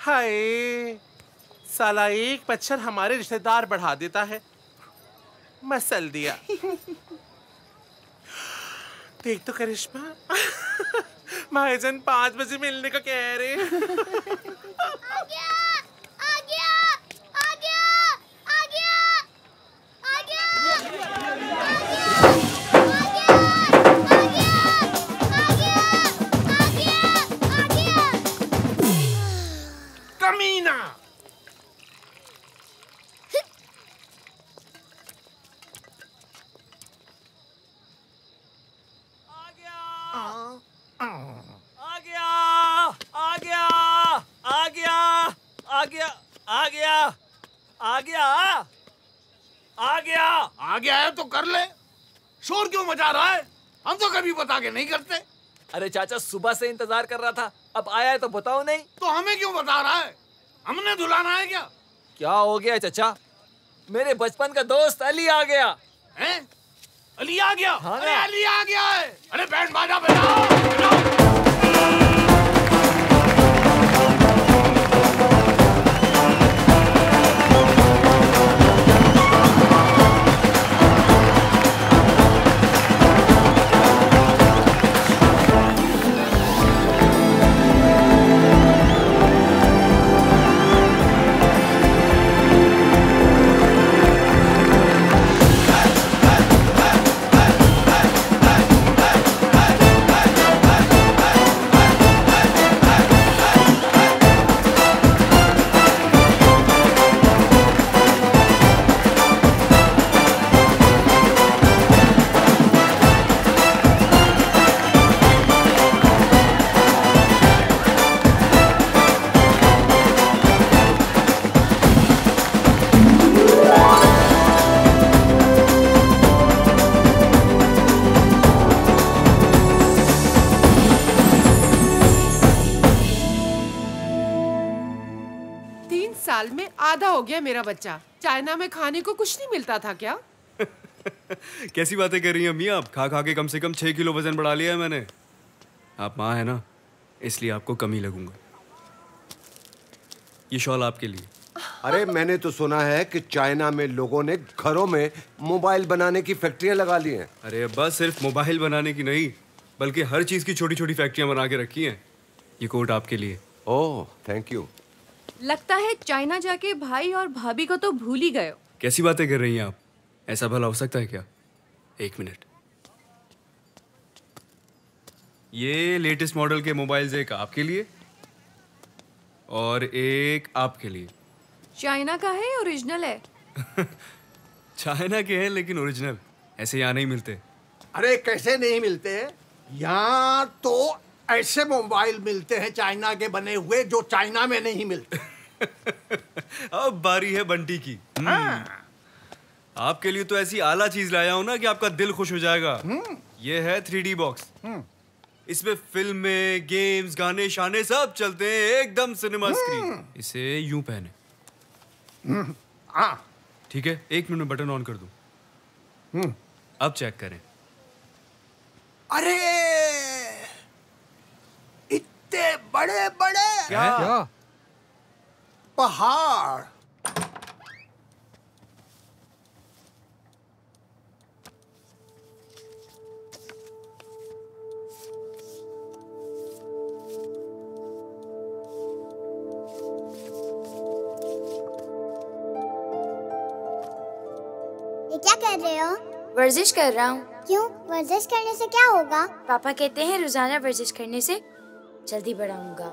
हाय, साला एक मच्छर हमारे रिश्तेदार बढ़ा देता है। मसल दिया। देख तो करिश्मा, महाजन 5 बजे मिलने का कह रहे हैं। आ गया, आ गया, आ गया, आ गया, आ गया, आ गया, आ गया, आ गया। कमीना! आ गया है तो कर ले। शोर क्यों मचा रहा है? हम तो कभी बता के नहीं करते। अरे चाचा, सुबह से इंतजार कर रहा था, अब आया है तो बताओ नहीं। तो हमें क्यों बता रहा है? हमने धुलाना है क्या? क्या हो गया चाचा? मेरे बचपन का दोस्त अली आ गया। हैं? अली आ गया? हाँ अरे ना। अली आ गया है। अरे बैंड बाजा बजाओ, बजाओ। साल में आधा हो गया मेरा बच्चा। चाइना में खाने को कुछ नहीं मिलता था क्या? कैसी बातें कर रही हैं अम्मी आप? खा खा के कम से कम 6 किलो वजन बढ़ा लिया है मैंने। आप माँ है ना, इसलिए आपको कम ही लगूंगा। ये शॉल आपके लिए। अरे मैंने तो सुना है कि चाइना में लोगों ने घरों में मोबाइल बनाने की फैक्ट्रियां लगा ली हैं। अरे अब्बा, सिर्फ मोबाइल बनाने की नहीं, बल्कि हर चीज की छोटी छोटी फैक्ट्रियां बना के रखी हैं। ये कोट आपके लिए। Oh thank you. लगता है चाइना जाके भाई और भाभी को तो भूल ही गए हो। कैसी बातें कर रही हैं आप? ऐसा भला हो सकता है क्या? एक मिनट। ये लेटेस्ट मॉडल के मोबाइल्स, एक आपके लिए और एक आपके लिए। चाइना का है, ओरिजिनल है? चाइना के हैं लेकिन ओरिजिनल ऐसे यहाँ नहीं मिलते। अरे कैसे नहीं मिलते? यहाँ तो ऐसे मोबाइल मिलते हैं चाइना के बने हुए जो चाइना में नहीं मिलते। अब बारी है बंटी की। आपके लिए तो ऐसी आला चीज लाया हूं ना कि आपका दिल खुश हो जाएगा। ये है 3D बॉक्स। इसमें फिल्में, गेम्स, गाने शाने सब चलते हैं, एकदम सिनेमा स्क्रीन। इसे यूं पहने। ठीक है, 1 मिनट में बटन ऑन कर दूं। अब चेक करें। अरे इतने बड़े बड़े क्या? पहाड़। ये क्या कर रहे हो? वर्जिश कर रहा हूँ। क्यों? वर्जिश करने से क्या होगा? पापा कहते हैं रोजाना वर्जिश करने से जल्दी बड़ा होऊंगा।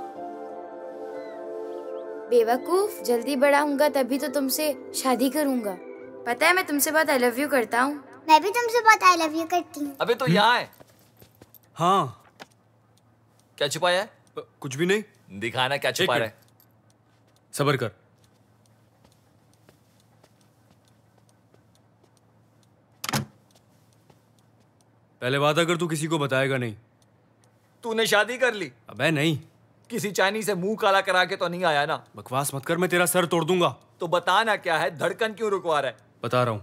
बेवकूफ, जल्दी बड़ा होऊंगा तभी तो तुमसे शादी करूंगा। पता है मैं तुमसे बहुत आई लव यू करता हूँ। मैं भी तुमसे बहुत आई लव यू करती हूँ। अबे तो यहाँ है। हाँ। क्या छुपाया है? कुछ भी नहीं। दिखाना क्या छुपा रहा है। सब्र कर। पहले वादा कर तू किसी को बताएगा नहीं। तूने शादी कर ली? अबे नहीं। किसी चाइनीज से मुंह काला करा के तो नहीं आया ना? बकवास मत कर, मैं तेरा सर तोड़ दूंगा। तो बता ना क्या है, धड़कन क्यों रुकवा रहा है? बता रहा हूं।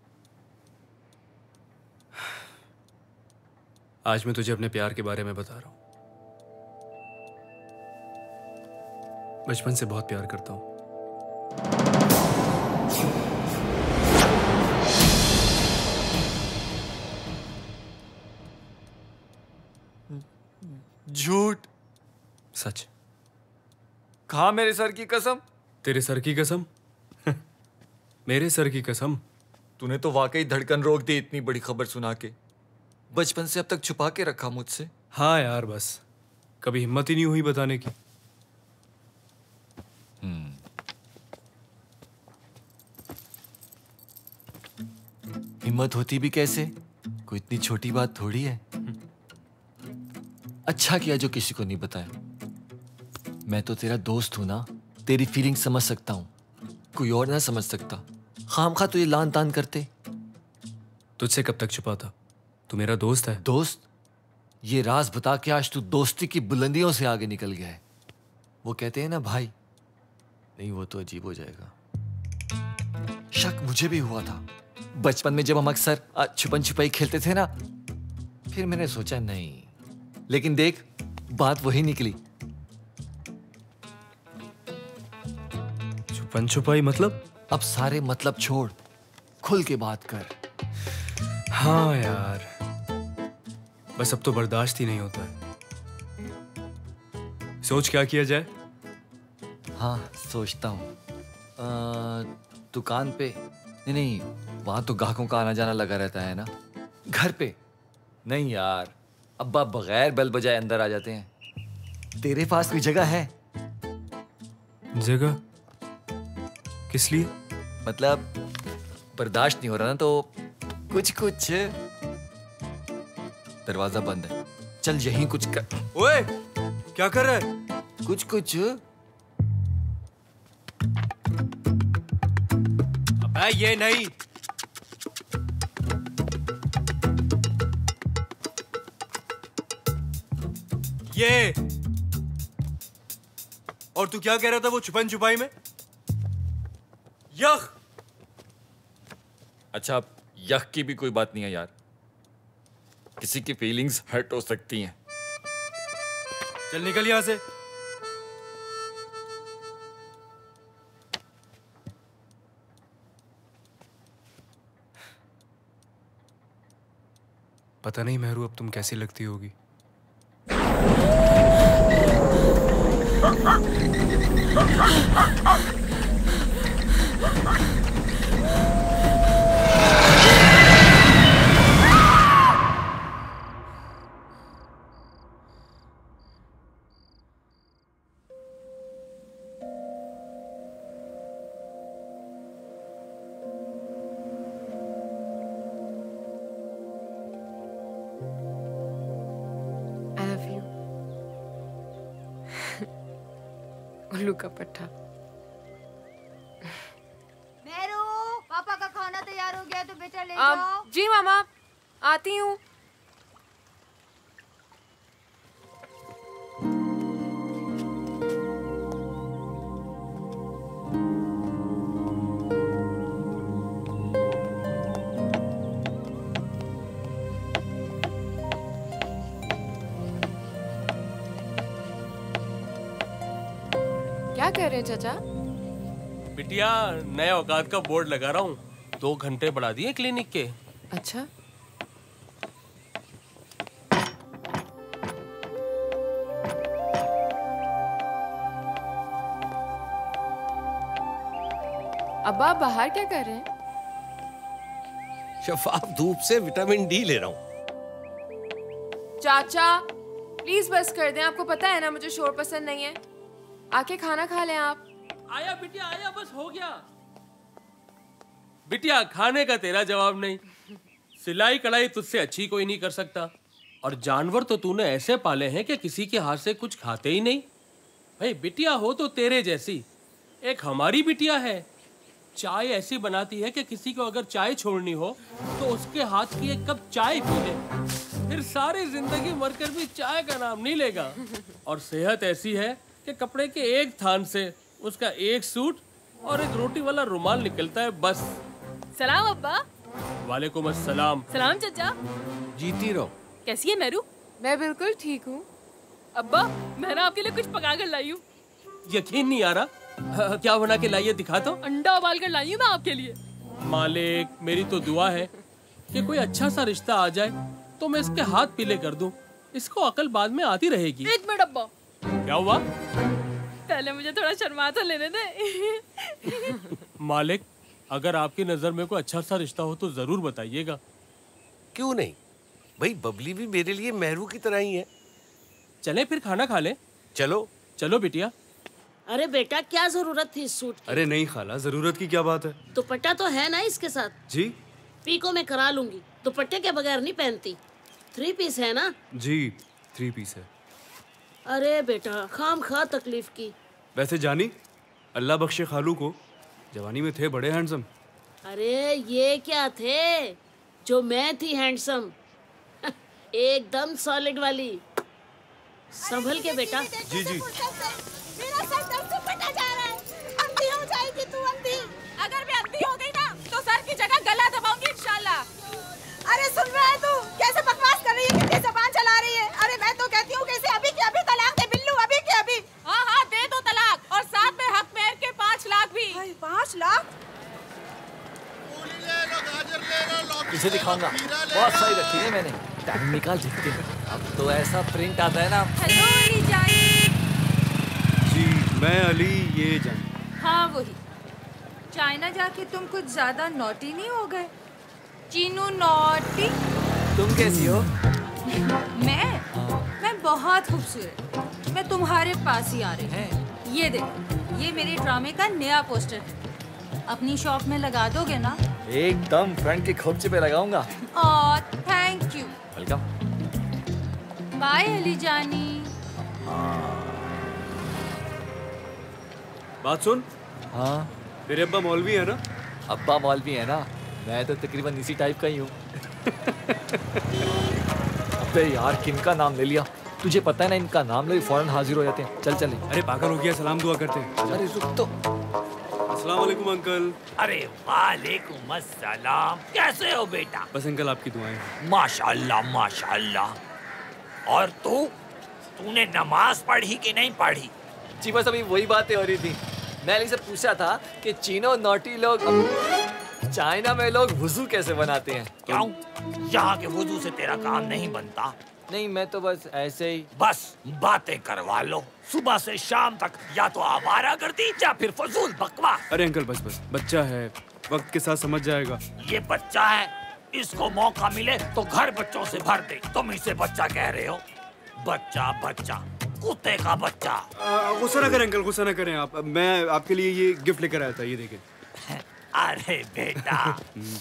आज मैं तुझे अपने प्यार के बारे में बता रहा हूं। बचपन से बहुत प्यार करता हूँ। झूठ। सच। खा मेरे सर की कसम। तेरे सर की कसम? मेरे सर की कसम। तूने तो वाकई धड़कन रोक दी इतनी बड़ी खबर सुना के। बचपन से अब तक छुपा के रखा मुझसे। हाँ यार, बस कभी हिम्मत ही नहीं हुई बताने की। हिम्मत होती भी कैसे? कोई इतनी छोटी बात थोड़ी है। अच्छा किया जो किसी को नहीं बताया। मैं तो तेरा दोस्त हूं ना, तेरी फीलिंग समझ सकता हूं, कोई और ना समझ सकता। खामखा तुझे लान तान करते। तुझसे कब तक छुपाता? तू मेरा दोस्त है। दोस्त? ये राज बता के आज तू दोस्ती की बुलंदियों से आगे निकल गया है। वो कहते हैं ना भाई, नहीं वो तो अजीब हो जाएगा। शक मुझे भी हुआ था बचपन में, जब हम अक्सर छुपन छुपाई खेलते थे ना। फिर मैंने सोचा नहीं, लेकिन देख बात वही निकली। छुपन छुपाई मतलब? अब सारे मतलब छोड़, खुल के बात कर। हाँ यार, बस अब तो बर्दाश्त ही नहीं होता है। सोच क्या किया जाए? हाँ सोचता हूँ। दुकान पे नहीं, वहां तो ग्राहकों का आना जाना लगा रहता है ना। घर पे नहीं यार, अब्बा बगैर बेल बजाए अंदर आ जाते हैं। तेरे पास कोई जगह है? जगह? किस लिए? मतलब बर्दाश्त नहीं हो रहा ना, तो कुछ दरवाजा बंद है, चल यहीं कुछ कर। ओए, क्या कर रहा है? कुछ अबे ये नहीं। ये। और तू क्या कह रहा था वो छुपन छुपाई में? यख। अच्छा, यख की भी कोई बात नहीं है यार, किसी की फीलिंग्स हर्ट हो सकती हैं। चल निकल यहां से। पता नहीं मेहरू अब तुम कैसी लगती होगी। उल्लू का पट्टा। मेरू, पापा का खाना तैयार हो गया तो बेटा ले जाओ। जी मामा, आती हूँ। क्या कर रहे हैं चाचा? बिटिया, नए औकात का बोर्ड लगा रहा हूँ। 2 घंटे बढ़ा दिए क्लिनिक के। अच्छा। अब्बा बाहर क्या कर रहे हैं? शफाफ धूप से विटामिन डी ले रहा हूँ। चाचा प्लीज बस कर दें, आपको पता है ना मुझे शोर पसंद नहीं है। आके खाना खा लें आप। आया बिटिया आया, बस हो गया। बिटिया, खाने का तेरा जवाब नहीं। सिलाई कढ़ाई तुझसे अच्छी कोई नहीं कर सकता। और जानवर तो तूने ऐसे पाले हैं कि किसी के हाथ से कुछ खाते ही नहीं। भाई बिटिया हो तो तेरे जैसी, एक हमारी बिटिया है, चाय ऐसी बनाती है कि किसी को अगर चाय छोड़नी हो तो उसके हाथ की एक कप चाय पी ले, फिर सारी जिंदगी मरकर भी चाय का नाम नहीं लेगा। और सेहत ऐसी है कि कपड़े के एक थान से उसका एक सूट और एक रोटी वाला रुमाल निकलता है बस। सलाम अब्बा। वालेकुम अस्सलाम। सलाम चाचा। जीती रहो। कैसी है मेरू? मैं बिल्कुल ठीक हूँ। अब्बा, मैं ना आपके लिए कुछ पका कर लाई हूँ। यकीन नहीं आ रहा। क्या बना के लाइए, दिखा तो। अंडा उबाल कर लाई हूँ मैं आपके लिए। मालिक, मेरी तो दुआ है कि कोई अच्छा सा रिश्ता आ जाए तो मैं इसके हाथ पीले कर दूं। इसको अकल बाद में आती रहेगी। एक मिनट अब्बा, क्या हुआ? पहले मुझे थोड़ा शर्मा तो लेने दे। मालिक, अगर आपकी नजर में कोई अच्छा सा रिश्ता हो तो जरूर बताइएगा। क्यों नहीं भाई, बबली भी मेरे लिए मेहरू की तरह ही है। चले फिर खाना खा ले। चलो चलो बिटिया। अरे बेटा, क्या जरूरत थी इस सूट की? अरे नहीं खाला, जरूरत की क्या बात है। दुपट्टा तो है ना इसके साथ? जी पीको में करा लूंगी, दुपट्टे के बगैर नहीं पहनती। 3 पीस है ना? जी 3 पीस है। अरे बेटा, खाम खा तकलीफ की। वैसे जानी, अल्लाह बख्शे खालू को, जवानी में थे बड़े हैंडसम। अरे ये क्या थे जो मैं थी हैंडसम। एकदम सॉलिड वाली। संभल के बेटा। जी जी। मेरा सर दर्द से फटा जा रहा है। अंधी हो जाएगी तू, अंधी। अगर मैं अंधी हो गई ना तो सर की जगह गला दबाऊंगी इंशाल्लाह। अरे सुन रहा है तू? कैसे बकवास कर रही है, कितनी ज़बान चला रही है। अरे मैं तो कहती हूँ कि इसे अभी के अभी तलाक दे बिल्लू, अभी के अभी। हाँ हाँ, दे दो तलाक, और साथ में हक मेहर के 5 लाख भी। 5 लाख? इसे दिखाऊंगा, बहुत सही रखी है मैंने। टाइम निकाल देखते हैं। अब तो ऐसा प्रिंट आता है ना। हेलो अली जान। जी मैं अली, ये जान। हाँ वही। चाइना जाके तुम कुछ ज्यादा नॉटी नहीं हो गए? चीनू नॉटी। तुम कैसी हो? मैं बहुत खूबसूरत। मैं तुम्हारे पास ही आ रही हूँ। ये देखो, ये मेरे ड्रामे का नया पोस्टर है। अपनी शॉप में लगा दोगे ना? एकदम फ्रंट के खोपचे पे लगाऊंगा। Oh thank you. Welcome. Bye Ali जानी। बात सुन। हाँ? तेरे अब्बा मौलवी है ना? अब्बा मौलवी है ना, मैं तो तकरीबन इसी टाइप का ही हूँ। अबे यार, किनका नाम ले लिया? तुझे पता है ना, इनका नाम ले फौरन हाजिर हो जाते हैं। चल चले। अरे पागल हो गया, सलाम दुआ करते हैं। अरे रुक तो। अस्सलाम वालेकुम अंकल। अरे वालेकुम अस्सलाम। कैसे हो बेटा? बस अंकल आपकी दुआएं। माशाल्लाह माशाल्लाह। और तूने नमाज पढ़ी कि नहीं पढ़ी? जी बस अभी वही बातें हो रही थी। मैं अली से पूछा था कि चीनो नोटी लोग चाइना में लोग वुजू कैसे बनाते हैं। क्यों? यहाँ के वुजू से तेरा काम नहीं बनता। नहीं, मैं तो बस ऐसे ही। बस बातें करवा लो सुबह से शाम तक, या तो आवारागर्दी या फिर फजूल बकवास। अरे अंकल बस बस, बच्चा है, वक्त के साथ समझ जाएगा। ये बच्चा है, इसको मौका मिले तो घर बच्चों से भर दे। तुम इसे बच्चा कह रहे हो? बच्चा बच्चा, कुत्ते का बच्चा। गुस्सा ना करें अंकल, गुस्सा ना करें आप। मैं आपके लिए ये गिफ्ट लेकर आया था, ये देखें। अरे बेटा,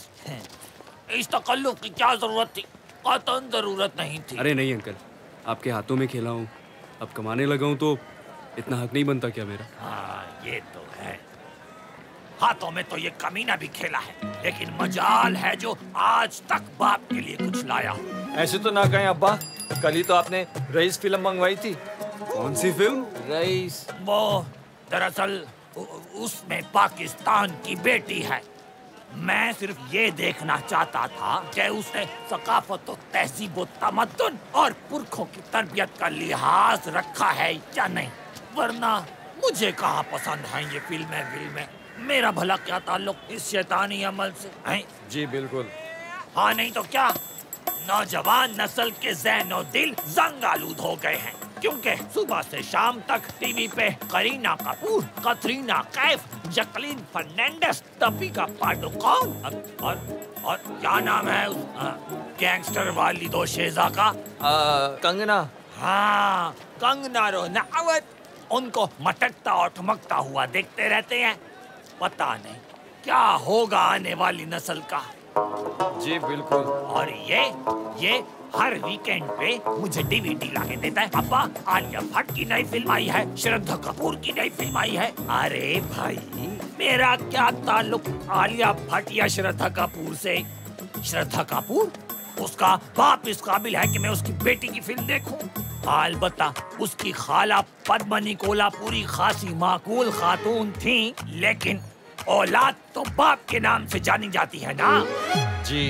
इस तकल्लुफ की क्या जरूरत थी? कतई जरूरत नहीं थी। अरे नहीं अंकल, आपके हाथों में खेला हूँ, अब कमाने लगा हूँ तो इतना हक नहीं बनता क्या मेरा? हाँ ये तो है, हाथों में तो ये कमीना भी खेला है, लेकिन मजाल है जो आज तक बाप के लिए कुछ लाया हो। ऐसे तो ना कहें अब्बा, कल ही तो आपने रईस फिल्म मंगवाई थी। कौन सी फिल्म? रईस। वो दरअसल उसमें पाकिस्तान की बेटी है। मैं सिर्फ ये देखना चाहता था कि उसने सकाफत और तहजीब और तमद्दुन और पुरखों की तरबियत का लिहाज रखा है या नहीं, वरना मुझे कहाँ पसंद है ये फिल्में। मेरा भला क्या ताल्लुक इस शैतानी अमल से है? जी बिल्कुल। हाँ नहीं तो क्या, नौजवान नस्ल के ज़हन और दिल जंग आलूद हो गए हैं, क्योंकि सुबह से शाम तक टीवी पे करीना कपूर, कतरीना कैफ, जैकलीन फर्नांडिस, दीपिका पादुकोण और क्या नाम है उस गैंगस्टर वाली दो शेजा का? कंगना। हाँ, कंगना रनौत। उनको मटकता और ठमकता हुआ देखते रहते हैं। पता नहीं क्या होगा आने वाली नस्ल का। जी बिल्कुल। और ये हर वीकेंड पे मुझे डीवीडी लाके देता है। अब्बा, आलिया भट्ट की नई फिल्म आई है, श्रद्धा कपूर की नई फिल्म आई है। अरे भाई, मेरा क्या ताल्लुक आलिया भट्ट या श्रद्धा कपूर से? श्रद्धा कपूर, उसका बाप इस काबिल है कि मैं उसकी बेटी की फिल्म देखूं? अलबत्ता उसकी खाला पद्मनी कोल्हापुरी खासी माकूल खातून थी, लेकिन औलाद तो बाप के नाम से जानी जाती है ना। जी।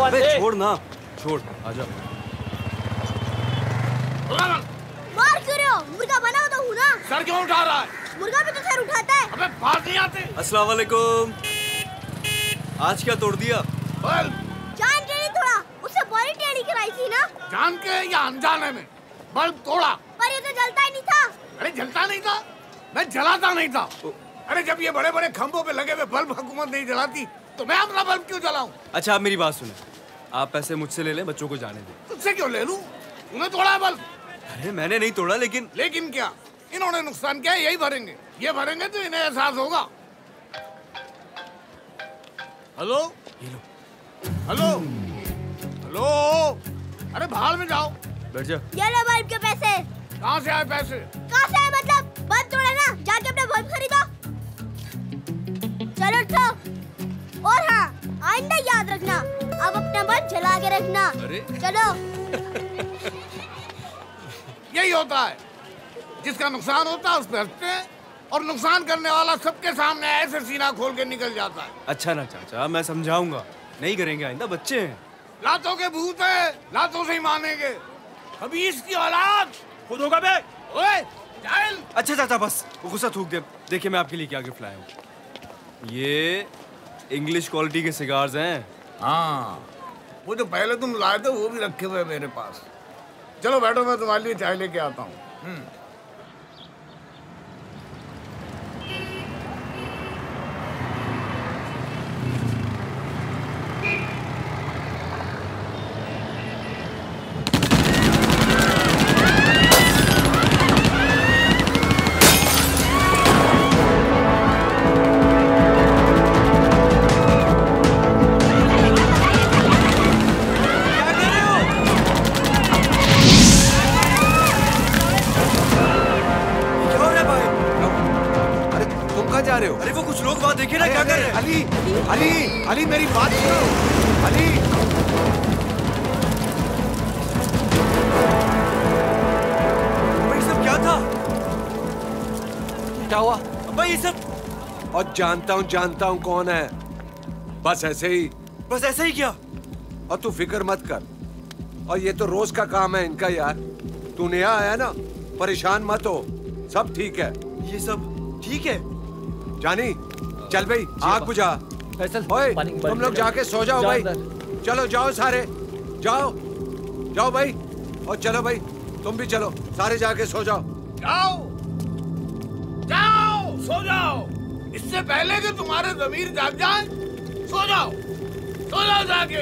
बात अबे है। छोड़ ना, छोड़, आजा। मार क्यों रहे हो? मुर्गा बना हो तो हूँ ना। सर क्यों उठा रहा है? मुर्गा भी तो सर उठाता है। अबे बात नहीं आती। अस्सलाम वालेकुम। आज क्या तोड़ दिया? जान के नहीं तोड़ा, उससे बॉडी टेढ़ी कराई थी ना। जान के या अनजाने में बल्ब तोड़ा। पर ये तो जलता ही नहीं था। अरे जलता नहीं था, मैं जलाता नहीं था। अरे जब ये बड़े बड़े खंभों पे लगे हुए बल्ब हुकूमत नहीं जलाती तो मैं अपना बल्ब क्यों जलाऊं? अच्छा आप मेरी बात सुने, आप पैसे मुझसे ले लें, बच्चों को जाने दें। तुझसे क्यों ले लूं? तूने तोड़ा है बल्ब। अरे मैंने नहीं तोड़ा, लेकिन क्या? इन्होंने नुकसान किया, यही भरेंगे। ये भरेंगे तो इन्हें एहसास होगा। हेलो हेलो हेलो, अरे बाहर में जाओ। बैठ जा। ये लो बल्ब के पैसे। कहाँ से आए पैसे? कहाँ से आए मतलब? बल्ब तोड़ा ना, जाके अपना बल्ब खरीदो। चलो उठो। और हाँ, आइंदा याद रखना, अब अपना बल्ब जला के रखना। अरे चलो। यही होता है, जिसका नुकसान होता है उस पर हंसते हैं और नुकसान करने वाला सबके सामने ऐसे सीना खोल के निकल जाता है। अच्छा ना चाचा, मैं समझाऊंगा, नहीं करेंगे आइंदा, बच्चे हैं। लातों के भूत है, लातों से ही मानेंगे। अभी इसकी औलाद खुद होगा बे। ओए जाहिल। अच्छा चाचा बस, वो गुस्सा थूक दे। देखिए मैं आपके लिए क्या गिफ्ट लाया हूँ। ये इंग्लिश क्वालिटी के सिगार्स हैं। हाँ, वो जो पहले तुम लाए थे वो भी रखे हुए मेरे पास। चलो बैठो, मैं तुम्हारे लिए चाय लेके आता हूँ। अरे वो कुछ लोग वहाँ देखे ना क्या कर रहे हैं। अली अली अली मेरी बात सुनो। अली भाई सब क्या था? क्या हुआ? भाई ये सब। और जानता हूँ कौन है। बस ऐसे ही। बस ऐसे ही क्या? और तू फिक्र मत कर, और ये तो रोज का काम है इनका यार। तू नया आया ना, परेशान मत हो, सब ठीक है। ये सब ठीक है? जानी चल भाई, आग बुझा। ओए तुम लोग जाके सो जाओ भाई। चलो जाओ सारे, जाओ जाओ भाई। और चलो भाई तुम भी चलो, सारे जाके सो जाओ। जाओ जाओ सो जाओ, इससे पहले कि तुम्हारे ज़मीर जाग जाए। सो जाओ जाके।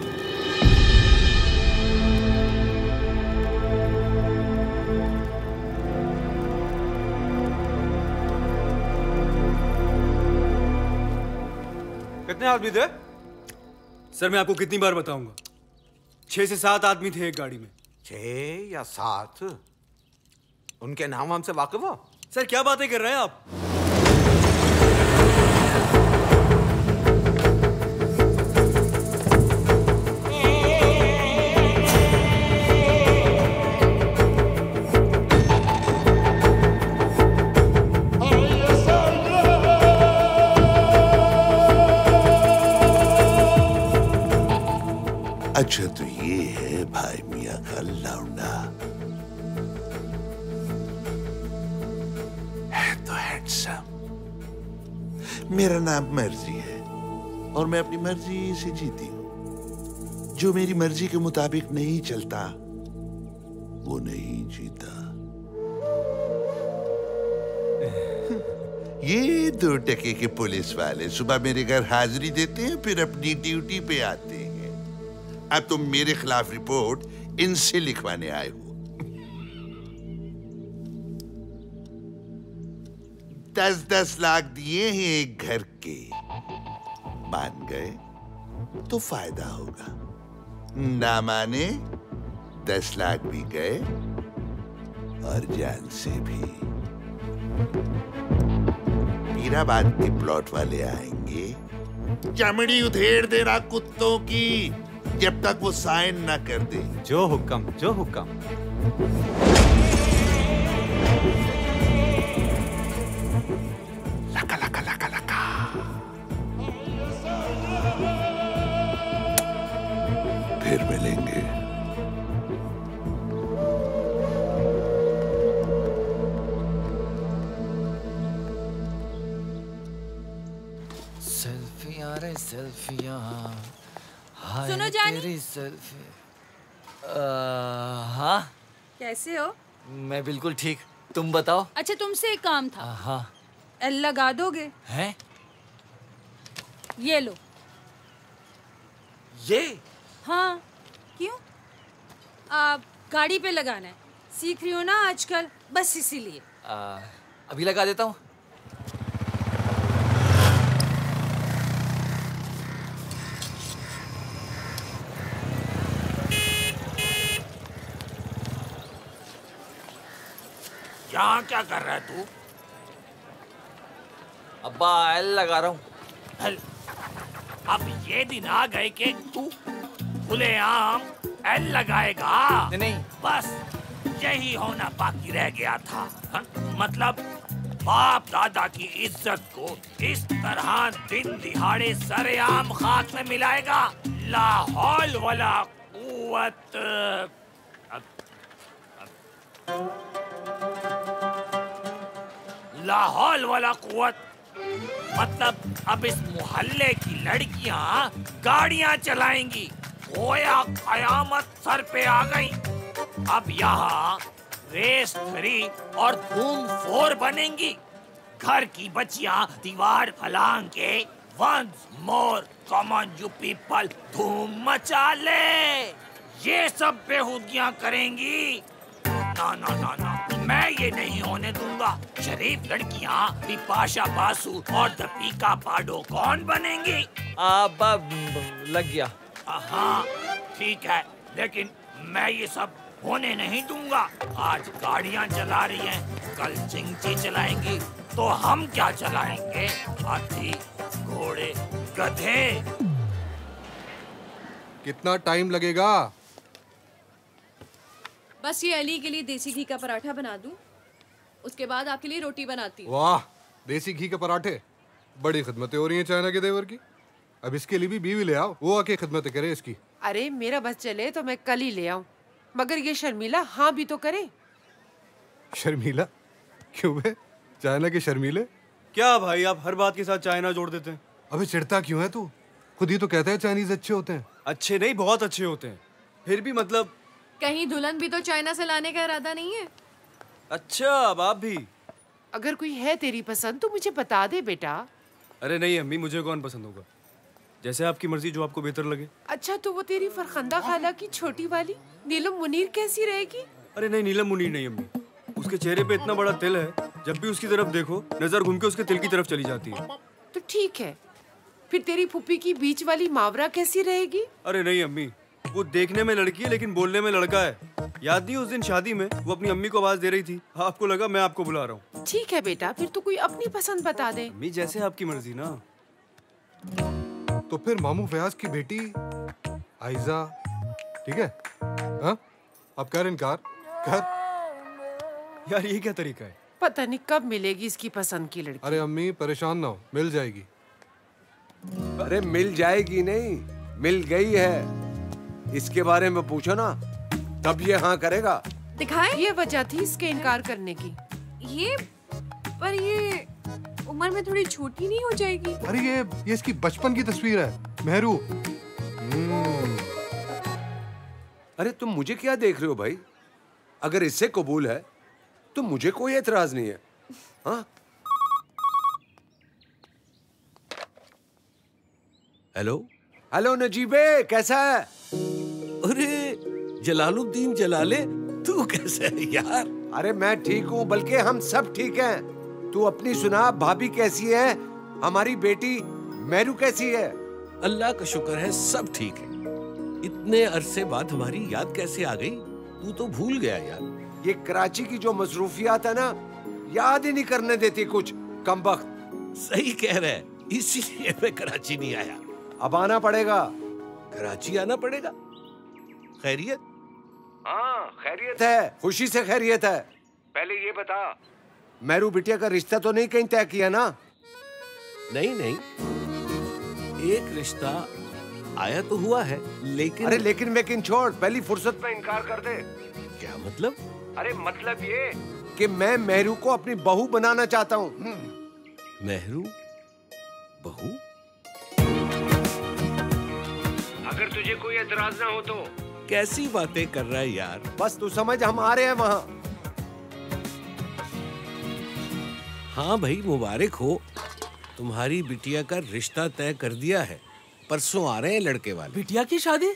कितने आदमी थे? सर मैं आपको कितनी बार बताऊंगा, 6 से 7 आदमी थे एक गाड़ी में। 6 या 7? उनके नाम हमसे वाकिफ हो? सर क्या बातें कर रहे हैं आप? अच्छा तो ये है भाई मियां का लौंडा। है तो हैंडसम। मेरा नाम मर्जी है और मैं अपनी मर्जी से जीती हूं। जो मेरी मर्जी के मुताबिक नहीं चलता वो नहीं जीता। ये 2 टके के पुलिस वाले सुबह मेरे घर हाजिरी देते हैं, फिर अपनी ड्यूटी पे आते हैं। अब तुम मेरे खिलाफ रिपोर्ट इनसे लिखवाने आए हो। 10-10 लाख दिए हैं एक घर के। मान गए तो फायदा होगा, ना माने 10 लाख भी गए और जान से भी। मीराबाद के प्लॉट वाले आएंगे, चमड़ी उधेड़ देना कुत्तों की जब तक वो साइन ना कर दे। जो हुक्म, जो हुक्म। लका लका लका लका। सेल्फियां रे सेल्फियां, हाय सुनो जानी। तेरी सेल्फी। हाँ कैसे हो? मैं बिल्कुल ठीक, तुम बताओ। अच्छा तुमसे एक काम था। हाँ। एल लगा दोगे? हैं? ये लो। ये? हाँ। क्यों? आप गाड़ी पे लगाना है, सीख रही हो ना आजकल, बस इसीलिए। अभी लगा देता हूँ। यहाँ क्या कर रहा है तू? अब्बा एल लगा रहा हूँ। एल? अब ये दिन आ गए कि तू खुलेआम एल लगाएगा? नहीं। बस यही होना बाकी रह गया था। हा? मतलब बाप दादा की इज्जत को इस तरह दिन दिहाड़े सरेआम खाक में मिलाएगा? ला हौल वला कुव्वत। ला हौल वला कुव्वत मतलब अब इस मोहल्ले की लड़कियां गाड़ियां चलाएंगी। गोया कयामत सर पे आ गई। अब यहाँ रेस 3 और धूम 4 बनेंगी। घर की बच्चियां दीवार फलांग के once more come on you people धूम मचा ले, ये सब बेहूदगियां करेंगी। ना ना ना ना, मैं ये नहीं होने दूंगा। शरीफ लड़कियां बिपाशा बासु और दीपिका पाडुकोण बनेंगी। अब्बा लग गया। हाँ ठीक है, लेकिन मैं ये सब होने नहीं दूंगा। आज गाड़ियां चला रही हैं, कल चिंची चलाएंगी, तो हम क्या चलाएंगे? हाथी, घोड़े, गधे। कितना टाइम लगेगा? बस ये अली के लिए देसी घी का पराठा बना दूं, उसके बाद आपके लिए रोटी बनाती हूँ। वाह, देसी घी के पराठे, बड़ी खिदमतें हो रही हैं चाइना के देवर की। अब इसके लिए भी बीवी ले आओ, वो आके खिदमतें करे इसकी। अरे मेरा बस चले तो मैं कल ही ले आऊं, मगर ये शर्मिला हाँ भी तो करे। शर्मिला? क्यों बे? चाइना के शर्मीले? क्या भाई, आप हर बात के साथ चाइना जोड़ देते हैं। अबे चिढ़ता क्यों है तू? खुद ही तो कहता है चाइनीज अच्छे होते हैं। अच्छे नहीं, बहुत अच्छे होते हैं। फिर भी मतलब कहीं दुल्हन भी तो चाइना से लाने का इरादा नहीं है? अच्छा, अब आप भी? अगर कोई है तेरी पसंद तो मुझे बता दे बेटा। अरे नहीं अम्मी, मुझे कौन पसंद होगा? जैसे आपकी मर्जी, जो आपको बेहतर लगे। अच्छा तो वो तेरी फरखंदा खाला की छोटी वाली नीलम मुनीर कैसी रहेगी? अरे नहीं, नीलम मुनीर नहीं अम्मी। उसके चेहरे पे इतना बड़ा तिल है, जब भी उसकी तरफ देखो नजर घूम के उसके तिल की तरफ चली जाती है। तो ठीक है, फिर तेरी फूफी की बीच वाली मावरा कैसी रहेगी? अरे नहीं अम्मी, वो देखने में लड़की है लेकिन बोलने में लड़का है। याद नहीं उस दिन शादी में वो अपनी अम्मी को आवाज दे रही थी, आपको लगा मैं आपको बुला रहा हूँ। ठीक है बेटा, फिर तो कोई अपनी पसंद बता दे। अम्मी जैसे आपकी मर्जी ना। तो फिर मामू फयाज की बेटी आइजा, ठीक है? हाँ? अब कर इनकार कर। यार ये क्या तरीका है? पता नहीं कब मिलेगी इसकी पसंद की लड़की। अरे अम्मी परेशान ना हो, मिल जाएगी। अरे मिल जाएगी नहीं, मिल गई है। इसके बारे में पूछो ना, तब ये हाँ करेगा। दिखाए? ये वजह थी इसके इनकार करने की। ये पर ये उम्र में थोड़ी छोटी नहीं हो जाएगी? अरे ये इसकी बचपन की तस्वीर है मेहरू। अरे तुम मुझे क्या देख रहे हो भाई? अगर इससे कबूल है तो मुझे कोई एतराज नहीं है। हाँ? हेलो हेलो नजीबे, कैसा है? अरे जलालुद्दीन जलाले, तू कैसा है यार? अरे मैं ठीक हूँ, बल्कि हम सब ठीक हैं। तू अपनी सुना, भाभी कैसी है? हमारी बेटी मेहरू कैसी है? अल्लाह का शुक्र है, सब ठीक है। इतने अरसे बाद हमारी याद कैसे आ गई? तू तो भूल गया यार। ये कराची की जो मसरूफियात है ना, याद ही नहीं करने देती कुछ, कमबख्त। सही कह रहा है, इसीलिए मैं कराची नहीं आया। अब आना पड़ेगा। कराची आना पड़ेगा? खैरियत? हाँ खैरियत है, खुशी से खैरियत है। पहले ये बता, मेहरू बिटिया का रिश्ता तो नहीं कहीं तय किया ना? नहीं नहीं, एक रिश्ता आया तो हुआ है, लेकिन अरे लेकिन छोड़, पहली फुर्सत में इनकार कर दे। क्या मतलब? अरे मतलब ये कि मैं मेहरू को अपनी बहू बनाना चाहता हूँ। मेहरू बहू? अगर तुझे कोई एतराज ना हो तो। कैसी बातें कर रहा है यार। बस तू समझ, हम आ रहे हैं वहाँ। हाँ भाई, मुबारक हो, तुम्हारी बिटिया का रिश्ता तय कर दिया है। परसों आ रहे हैं लड़के वाले। बिटिया की शादी?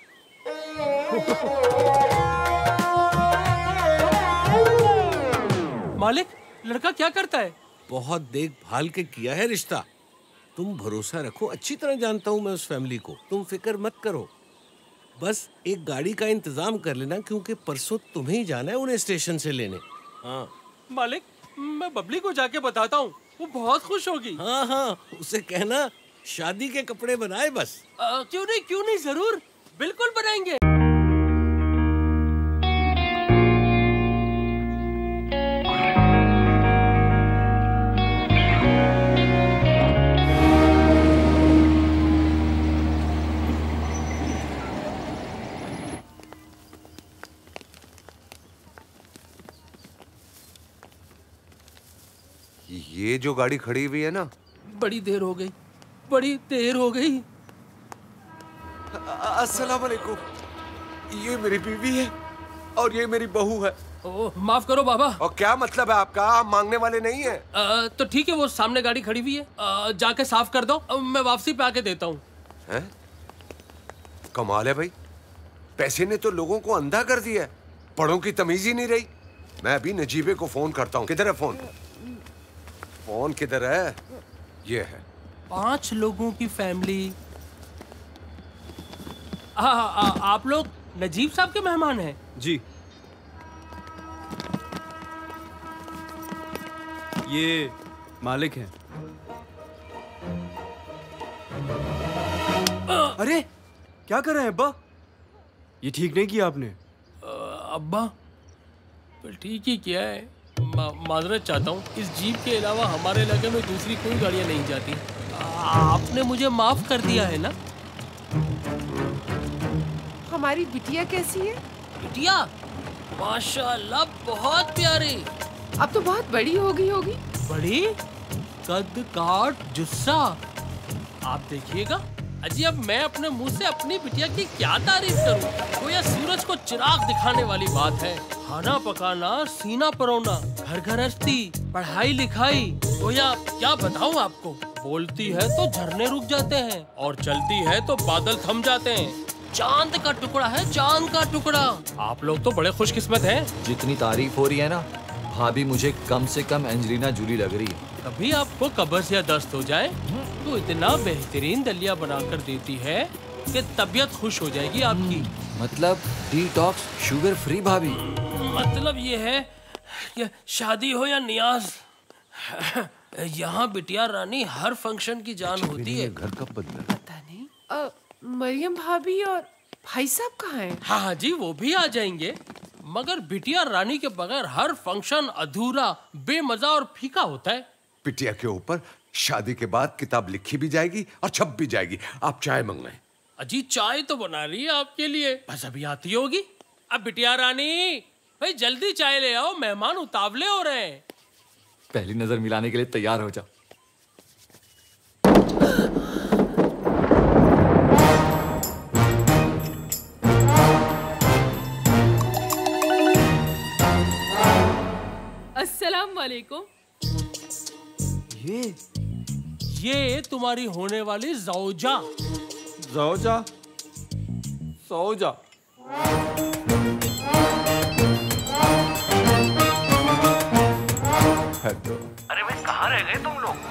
मालिक, लड़का क्या करता है? बहुत देखभाल के किया है रिश्ता। तुम भरोसा रखो, अच्छी तरह जानता हूँ मैं उस फैमिली को, तुम फिक्र मत करो। बस एक गाड़ी का इंतजाम कर लेना, क्योंकि परसों तुम्हें ही जाना है उन्हें स्टेशन से लेने। हाँ मालिक, मैं बबली को जाके बताता हूँ, वो बहुत खुश होगी। हाँ हाँ, उसे कहना शादी के कपड़े बनाए बस। क्यों नहीं, जरूर, बिल्कुल बनाएंगे। ये जो गाड़ी खड़ी हुई है ना, बड़ी देर हो गई। अस्सलाम वालेकुम। ये मेरी बीवी है और ये मेरी बहू है। ओह, माफ करो बाबा। और क्या मतलब है आपका? आप मांगने वाले नहीं है? तो ठीक है, वो सामने गाड़ी खड़ी हुई है, जाके साफ कर दो, मैं वापसी पे आके देता हूँ। कमाल है भाई, पैसे ने तो लोगों को अंधा कर दिया है, बड़ों की तमीज ही नहीं रही। मैं अभी नजीबे को फोन करता हूँ। किधर है फोन? फोन किधर है? ये है। 5 लोगों की फैमिली। आप लोग नजीब साहब के मेहमान हैं? जी। ये मालिक हैं। अरे क्या कर रहे हैं अब्बा? ये ठीक नहीं किया आपने। अब्बा तो ठीक ही किया है। माजरत चाहता हूँ, इस जीप के अलावा हमारे इलाके में दूसरी कोई गाड़ियाँ नहीं जाती। आपने मुझे माफ कर दिया है ना? हमारी बिटिया कैसी है? बिटिया माशाल्लाह बहुत प्यारी। अब तो बहुत बड़ी हो गई होगी। बड़ी? कद काट जुस्सा। आप देखिएगा। अजी, अब मैं अपने मुंह से अपनी बिटिया की क्या तारीफ करूं? वो या सूरज को चिराग दिखाने वाली बात है। खाना पकाना, सीना परोना, घर गृहस्थी, पढ़ाई लिखाई, वो या क्या बताऊं आपको। बोलती है तो झरने रुक जाते हैं और चलती है तो बादल थम जाते हैं। चांद का टुकड़ा है, चांद का टुकड़ा। आप लोग तो बड़े खुशकिस्मत हैं। जितनी तारीफ हो रही है ना, भाभी मुझे कम से कम एंजेलिना जूली लग रही है। कभी आपको कब्ज या दस्त हो जाए तो इतना बेहतरीन दलिया बनाकर देती है कि तबीयत खुश हो जाएगी आपकी। मतलब डिटॉक्स, शुगर फ्री भाभी। मतलब ये है कि शादी हो या नियाज, यहाँ बिटिया रानी हर फंक्शन की जान होती है। घर कब बदला? पता नहीं। मरियम भाभी और भाई साहब कहाँ हैं? हाँ जी, वो भी आ जाएंगे, मगर बिटिया रानी के बगैर हर फंक्शन अधूरा, बेमजा और फीका होता है। बिटिया के ऊपर शादी के बाद किताब लिखी भी जाएगी और छप भी जाएगी। आप चाय मंगवाएं। अजी, चाय तो बना रही है आपके लिए, बस अभी आती होगी। अब बिटिया रानी भाई जल्दी चाय ले आओ, मेहमान उतावले हो रहे हैं। पहली नजर मिलाने के लिए तैयार हो जाओ। अस्सलाम वालेकुम। ये तुम्हारी होने वाली ज़ौजा। सौजा। अरे भाई, कहाँ रह गए तुम लोग?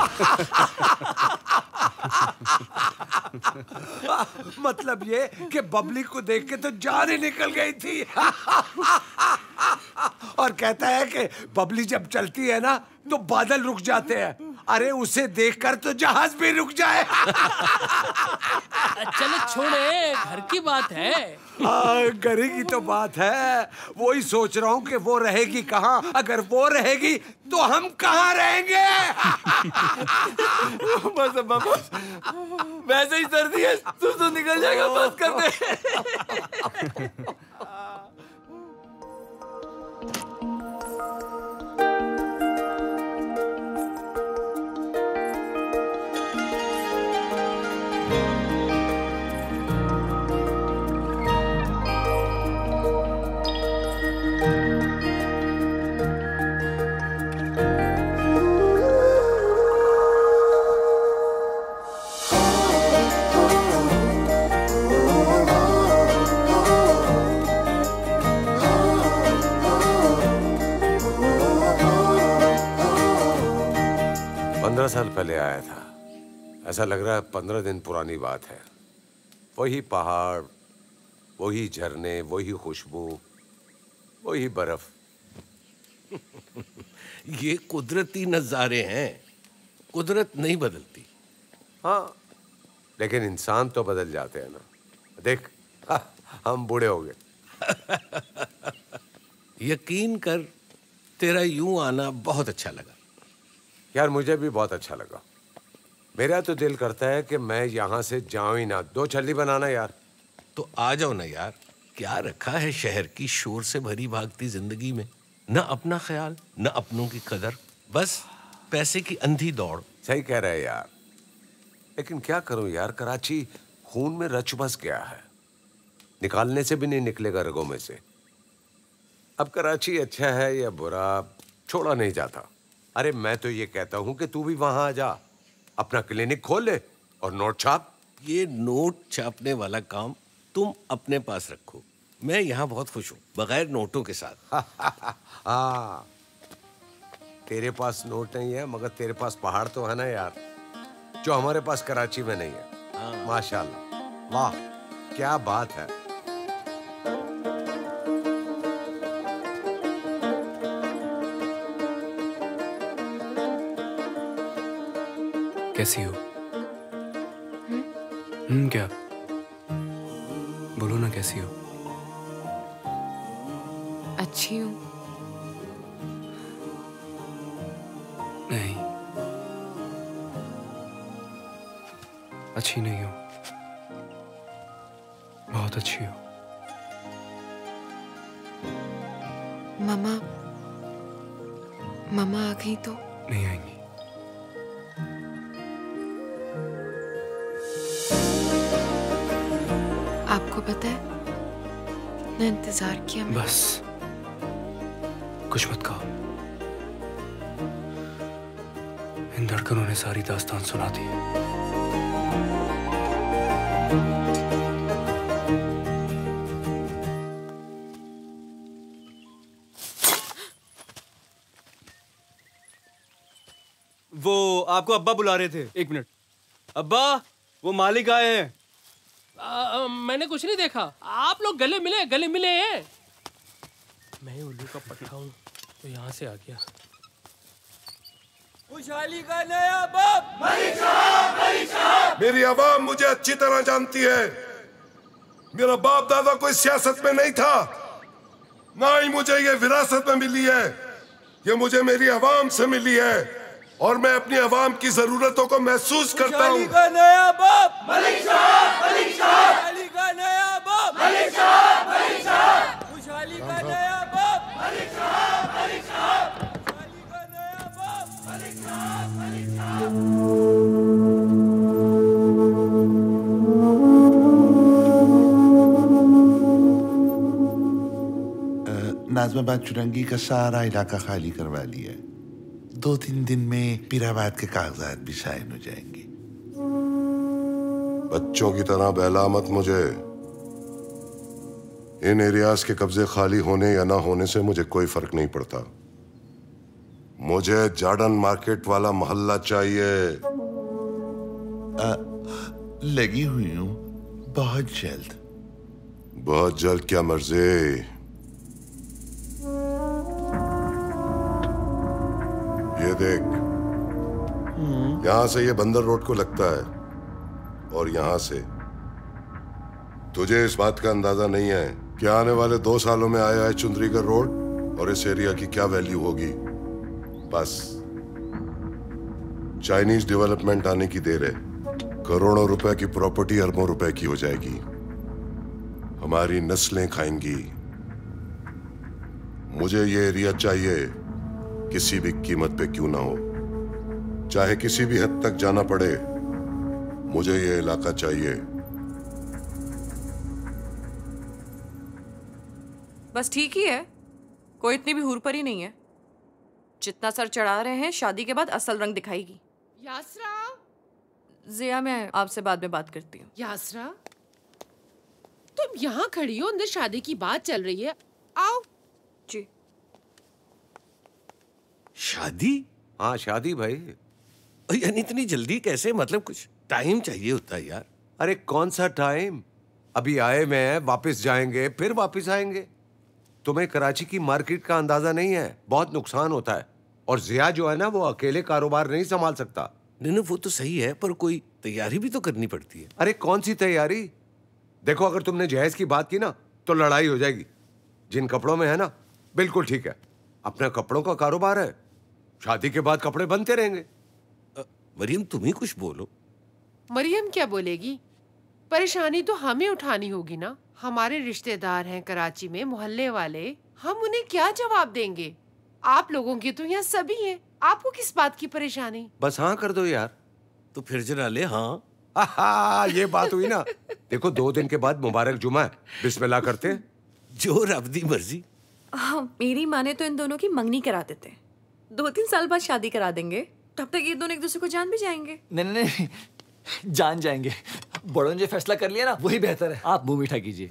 मतलब ये कि बबली को देख के तो जान ही निकल गई थी। और कहता है कि बबली जब चलती है ना तो बादल रुक जाते हैं। अरे उसे देखकर तो जहाज भी रुक जाए। चलो छोड़े, घर की बात है। घर की तो बात है, वही सोच रहा हूँ कि वो रहेगी कहाँ। अगर वो रहेगी तो हम कहाँ रहेंगे? बस अब्बा बस, वैसे ही सर्दी है, सुसु निकल जाएगा, बस कर दे। 15 साल पहले आया था। ऐसा लग रहा है 15 दिन पुरानी बात है। वही पहाड़, वही झरने, वही खुशबू, वही बर्फ। ये कुदरती नजारे हैं, कुदरत नहीं बदलती। हाँ, लेकिन इंसान तो बदल जाते हैं ना। देख, हम बूढ़े हो गए। यकीन कर, तेरा यूं आना बहुत अच्छा लगा। यार मुझे भी बहुत अच्छा लगा। मेरा तो दिल करता है कि मैं यहाँ से जाऊं ही ना। 2 छल्ली बनाना यार। तो आ जाओ ना यार। क्या रखा है शहर की शोर से भरी भागती जिंदगी में? न अपना ख्याल, न अपनों की कदर, बस पैसे की अंधी दौड़। सही कह रहे हैं यार, लेकिन क्या करूं यार, कराची खून में रच बस गया है। निकालने से भी नहीं निकलेगा रगों में से। अब कराची अच्छा है या बुरा, छोड़ा नहीं जाता। अरे मैं तो ये कहता हूं कि तू भी वहां आ जा, अपना क्लिनिक खोल ले और नोट छाप। ये नोट छापने वाला काम तुम अपने पास रखो। मैं यहाँ बहुत खुश हूँ, बगैर नोटों के साथ। हाँ, तेरे पास नोट नहीं है, मगर तेरे पास पहाड़ तो है ना यार, जो हमारे पास कराची में नहीं है। माशाल्लाह, वाह क्या बात है। कैसी हो? क्या? बोलो ना, कैसी हो? अच्छी हूँ। नहीं, अच्छी नहीं हो, बहुत अच्छी हो। मामा, मामा आ गई तो? नहीं आएंगी। आपको पता है, इतना इंतजार किया मैंने। बस कुछ मत कहो। इन धड़कनों ने सारी दास्तान सुना दी। वो आपको अब्बा बुला रहे थे। 1 मिनट। अब्बा, वो मालिक आए हैं। मैंने कुछ नहीं देखा। आप लोग गले मिले हैं। मैं उल्लू का पट्टा हूँ तो यहाँ से आ गया। खुशहाली का नया बाप मलिक साहब, मलिक साहब। मेरी आवाम मुझे अच्छी तरह जानती है। मेरा बाप दादा कोई सियासत में नहीं था, ना ही मुझे ये विरासत में मिली है। ये मुझे मेरी आवाम से मिली है और मैं अपनी आवाम की जरूरतों को महसूस करता हूँ। का नया बाप मलिक साहब, मलिक साहब। खुशहाली का नया बाप मलिक साहब, मलिक साहब। खुशहाली का नया बाप मलिक साहब, मलिक साहब। खुशहाली का नया बाप मलिक साहब, मलिक साहब। नाज़माबाद चुरंगी का सारा इलाका खाली करवा लिया है। 2-3 दिन में पीराबाद के कागजात भी साइन हो जाएंगे। बच्चों की तरह बहला मत मुझे। इन एरियाज के कब्जे खाली होने या ना होने से मुझे कोई फर्क नहीं पड़ता। मुझे जार्डन मार्केट वाला मोहल्ला चाहिए। लगी हुई हूँ, बहुत जल्द। बहुत जल्द क्या मर्जी। ये देख, यहां से ये बंदर रोड को लगता है और यहां से तुझे इस बात का अंदाजा नहीं है कि आने वाले 2 सालों में आया है चुंद्रीगढ़ रोड और इस एरिया की क्या वैल्यू होगी। बस चाइनीज डेवलपमेंट आने की देर है। करोड़ों रुपए की प्रॉपर्टी अरबों रुपए की हो जाएगी। हमारी नस्लें खाएंगी। मुझे ये एरिया चाहिए, किसी भी कीमत पे क्यों ना हो, चाहे किसी भी हद तक जाना पड़े। मुझे ये इलाका चाहिए। बस ठीक ही है, कोई इतनी भी हूर ही नहीं है। जितना सर चढ़ा रहे हैं, शादी के बाद असल रंग दिखाएगी। यासरा, जिया, मैं आपसे बाद में बात करती हूँ। यासरा, तुम यहाँ खड़ी हो, अंदर शादी की बात चल रही है। आओ। जी। शादी? हाँ शादी भाई। यानी इतनी जल्दी कैसे? मतलब कुछ टाइम चाहिए होता है यार। अरे कौन सा टाइम, अभी आए हुए हैं, वापस जाएंगे फिर वापस आएंगे। तुम्हें कराची की मार्केट का अंदाजा नहीं है, बहुत नुकसान होता है। और जिया जो है ना, वो अकेले कारोबार नहीं संभाल सकता। नहीं वो तो सही है, पर कोई तैयारी भी तो करनी पड़ती है। अरे कौन सी तैयारी? देखो अगर तुमने जहेज की बात की ना तो लड़ाई हो जाएगी। जिन कपड़ों में है ना, बिल्कुल ठीक है, अपने कपड़ों का कारोबार है, शादी के बाद कपड़े बनते रहेंगे। मरियम तुम ही कुछ बोलो। मरियम क्या बोलेगी? परेशानी तो हमें उठानी होगी ना। हमारे रिश्तेदार हैं कराची में, मोहल्ले वाले, हम उन्हें क्या जवाब देंगे? आप लोगों की तो यहाँ सभी हैं, आपको किस बात की परेशानी? बस हाँ कर दो यार। तो फिर जना ले हाँ। ये बात हुई ना। देखो 2 दिन के बाद मुबारक जुमा है, बिस्मिल्लाह करते हैं। जो रब दी मर्जी। हाँ, मेरी माँ ने तो इन दोनों की मंगनी करा देते हैं, 2-3 साल बाद शादी करा देंगे, तब तक ये दोनों एक दूसरे को जान भी जाएंगे। नहीं, जान जाएंगे। बड़ों ने जो फैसला कर लिया ना वही बेहतर है। आप मुंह मीठा कीजिए।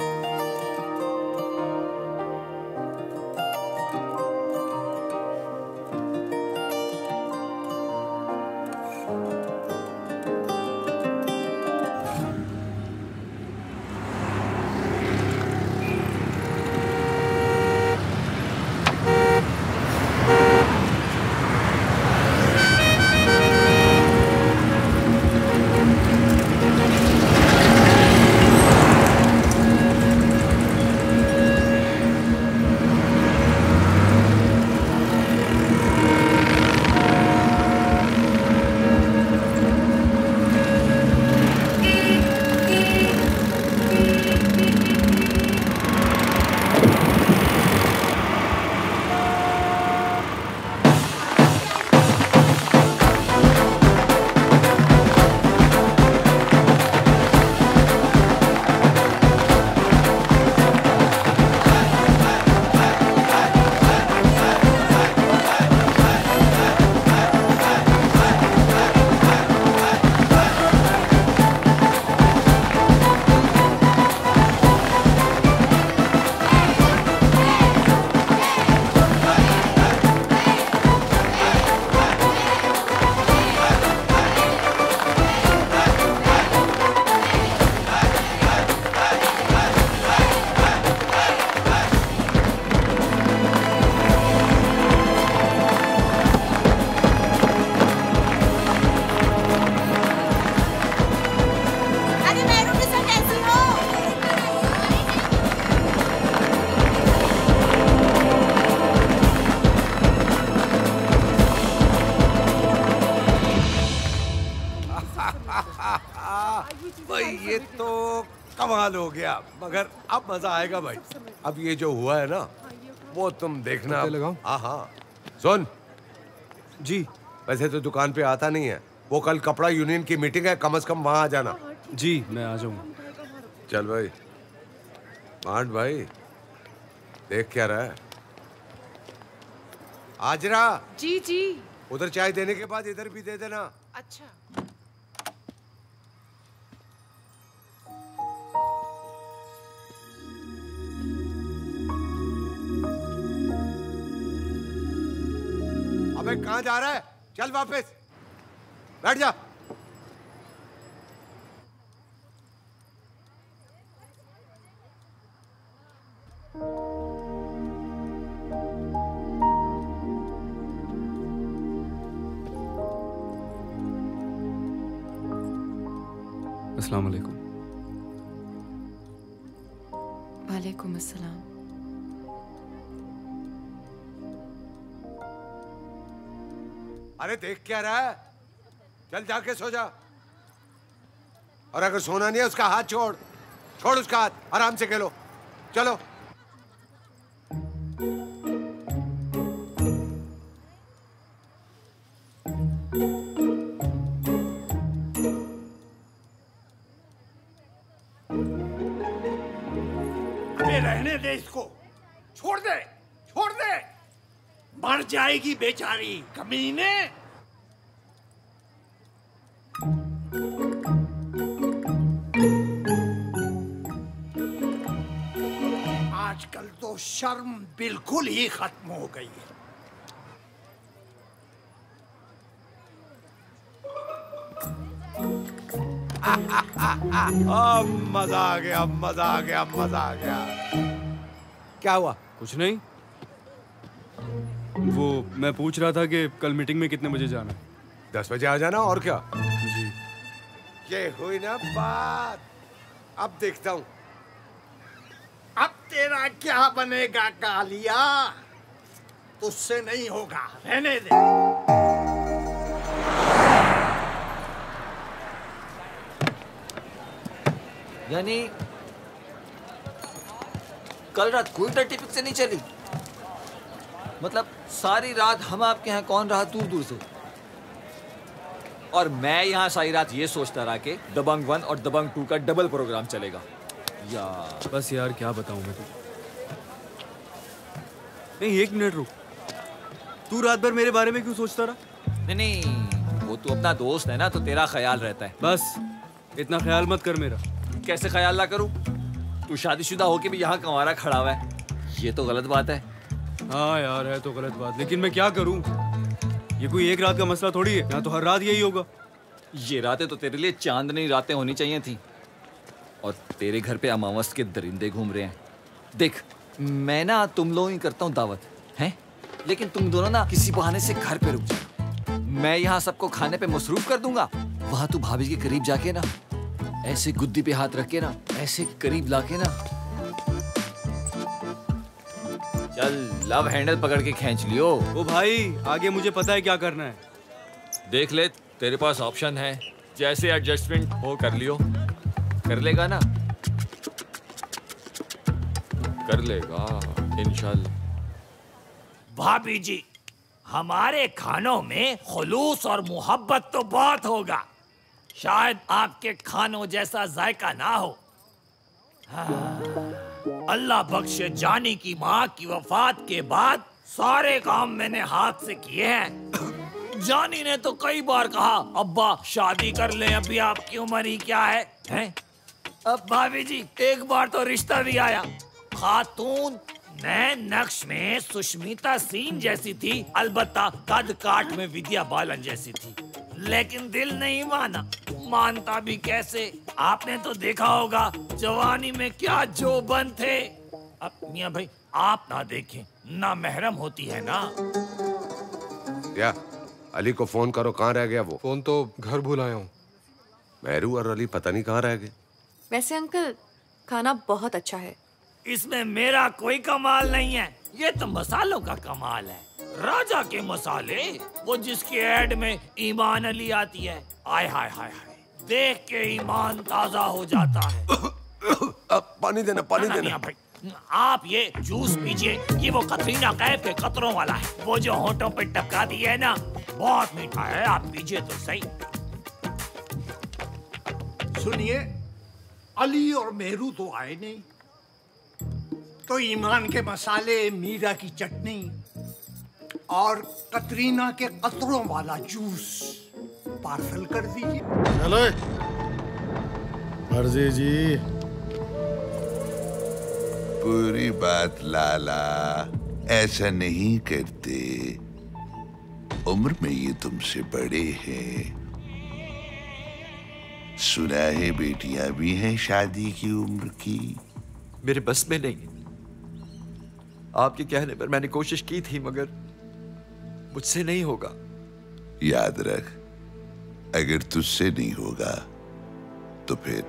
भाई ये तो कमाल हो गया, मगर अब मजा आएगा भाई। अब ये जो हुआ है ना वो तुम देखना। हाँ हाँ सुन जी, वैसे तो दुकान पे आता नहीं है, वो कल कपड़ा यूनियन की मीटिंग है, कम से कम वहां आ जाना। जी मैं आ जाऊंगा। चल भाई। मांड भाई देख क्या रहा है? आजरा जी जी। उधर चाय देने के बाद इधर भी दे देना। अच्छा। अबे कहाँ जा रहा है? चल वापस बैठ जा। अस्सलाम वालेकुम। वालेकुम अस्सलाम। अरे देख क्या रहा है? चल जाके सो जा। और अगर सोना नहीं है उसका हाथ छोड़, छोड़ उसका हाथ, आराम से खेलो। चलो। अबे रहने दे इसको, छोड़ दे, छोड़ दे, मर जाएगी बेचारी कमीने। आजकल तो शर्म बिल्कुल ही खत्म हो गई है। मजा आ गया, मजा आ गया, मजा आ गया। क्या हुआ? कुछ नहीं। वो मैं पूछ रहा था कि कल मीटिंग में कितने बजे जाना है? 10 बजे आ जाना, और क्या। जी। ये हुई ना बात। अब देखता हूँ अब तेरा क्या बनेगा कालिया? तुझसे नहीं होगा, रहने दे। यानी कल रात कोई डर्टी पिक्चर नहीं चली? मतलब सारी रात हम आपके यहाँ कौन रहा दूर दूर से, और मैं यहाँ सारी रात ये सोचता रहा कि दबंग 1 और दबंग 2 का डबल प्रोग्राम चलेगा। यार बस यार क्या बताऊं मैं तो। नहीं 1 मिनट रुक, तू रात भर मेरे बारे में क्यों सोचता रहा? नहीं, वो तू अपना दोस्त है ना, तो तेरा ख्याल रहता है। बस इतना ख्याल मत कर मेरा। कैसे ख्याल ना करूं? तू शादीशुदा होके भी यहाँ कंवारा खड़ा हुआ है, ये तो गलत बात है। हाँ यार है तो गलत बात, लेकिन मैं क्या करूं? ये कोई एक रात का मसला थोड़ी है, यहाँ तो हर रात यही होगा। ये रातें तो तेरे लिए चांदनी रातें होनी चाहिए थी, और तेरे घर पे अमावस के दरिंदे घूम रहे हैं। देख मैं ना तुम लोगों ही करता हूँ दावत हैं, लेकिन तुम दोनों ना किसी बहाने से घर पे रुक जाओ। मैं यहाँ सबको खाने पे मसरूफ कर दूंगा, वहां तू भाभी के करीब जाके ना ऐसे गुद्दी पे हाथ रख के ना ऐसे करीब लाके ना चल लव हैंडल पकड़ के खींच लियो। ओ भाई आगे मुझे पता है क्या करना है। देख ले तेरे पास ऑप्शन है, जैसे एडजस्टमेंट हो कर लियो। कर लेगा ना? कर लेगा इंशाल्लाह। भाभी जी हमारे खानों में खुलूस और मोहब्बत तो बहुत होगा, शायद आपके खानों जैसा जायका ना हो। हाँ, अल्लाह बख्शे जानी की माँ की वफात के बाद सारे काम मैंने हाथ से किए हैं। जानी ने तो कई बार कहा अब्बा शादी कर लें, अभी आपकी उम्र ही क्या है, हैं? अब भाभी जी एक बार तो रिश्ता भी आया, खातून नए नक्श में सुष्मिता सेन जैसी थी, अलबत्ता कद काट में विद्या बालन जैसी थी, लेकिन दिल नहीं माना। मानता भी कैसे? आपने तो देखा होगा जवानी में क्या जोबन थे। अब मियां भाई आप ना देखें, ना महरम होती है ना। क्या अली को फोन करो, कहाँ रह गया वो? फोन तो घर भूल आया हूँ। मेहरू और अली पता नहीं कहाँ रह गए। वैसे अंकल खाना बहुत अच्छा है। इसमें मेरा कोई कमाल नहीं है, ये तो मसालों का कमाल है। राजा के मसाले, वो जिसके ऐड में ईमान अली आती है, आय हाय हाय हाय, देख के ईमान ताजा हो जाता है। पानी देना, पानी देना। भाई आप ये जूस पीजिए, ये वो कतरीना कैफ के कतरों वाला है, वो जो होंठों पे टपका दी है ना, बहुत मीठा है, आप पीजिए तो सही। सुनिए, अली और मेहरू तो आए नहीं, तो ईमान के मसाले, मीरा की चटनी और कतरीना के कतरों वाला जूस पार्सल कर दीजिए। चलो मर्जी जी। पूरी बात लाला, ऐसा नहीं करते, उम्र में ये तुमसे बड़े हैं। सुना है बेटियां भी हैं शादी की उम्र की। मेरे बस में नहीं, आपके कहने पर मैंने कोशिश की थी, मगर मुझसे नहीं होगा। याद रख, अगर तुझसे नहीं होगा तो फिर।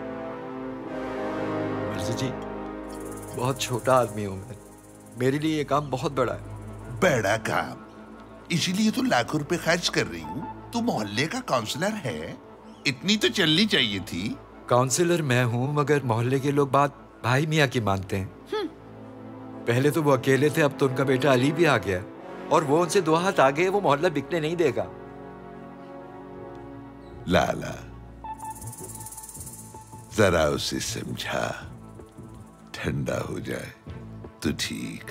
मिर्जा जी बहुत छोटा आदमी हूं मैं, मेरे लिए ये काम बहुत बड़ा है। बड़ा काम? इसीलिए तो लाखों रुपए खर्च कर रही हूँ। तू मोहल्ले का काउंसलर है, इतनी तो चलनी चाहिए थी। काउंसलर मैं हूँ, मगर मोहल्ले के लोग बात भाई मियाँ की मानते हैं। पहले तो वो अकेले थे, अब तो उनका बेटा अली भी आ गया, और वो उनसे 2 हाथ आगे, वो मोहल्ला बिकने नहीं देगा। लाला जरा उसे समझा, ठंडा हो जाए तो ठीक,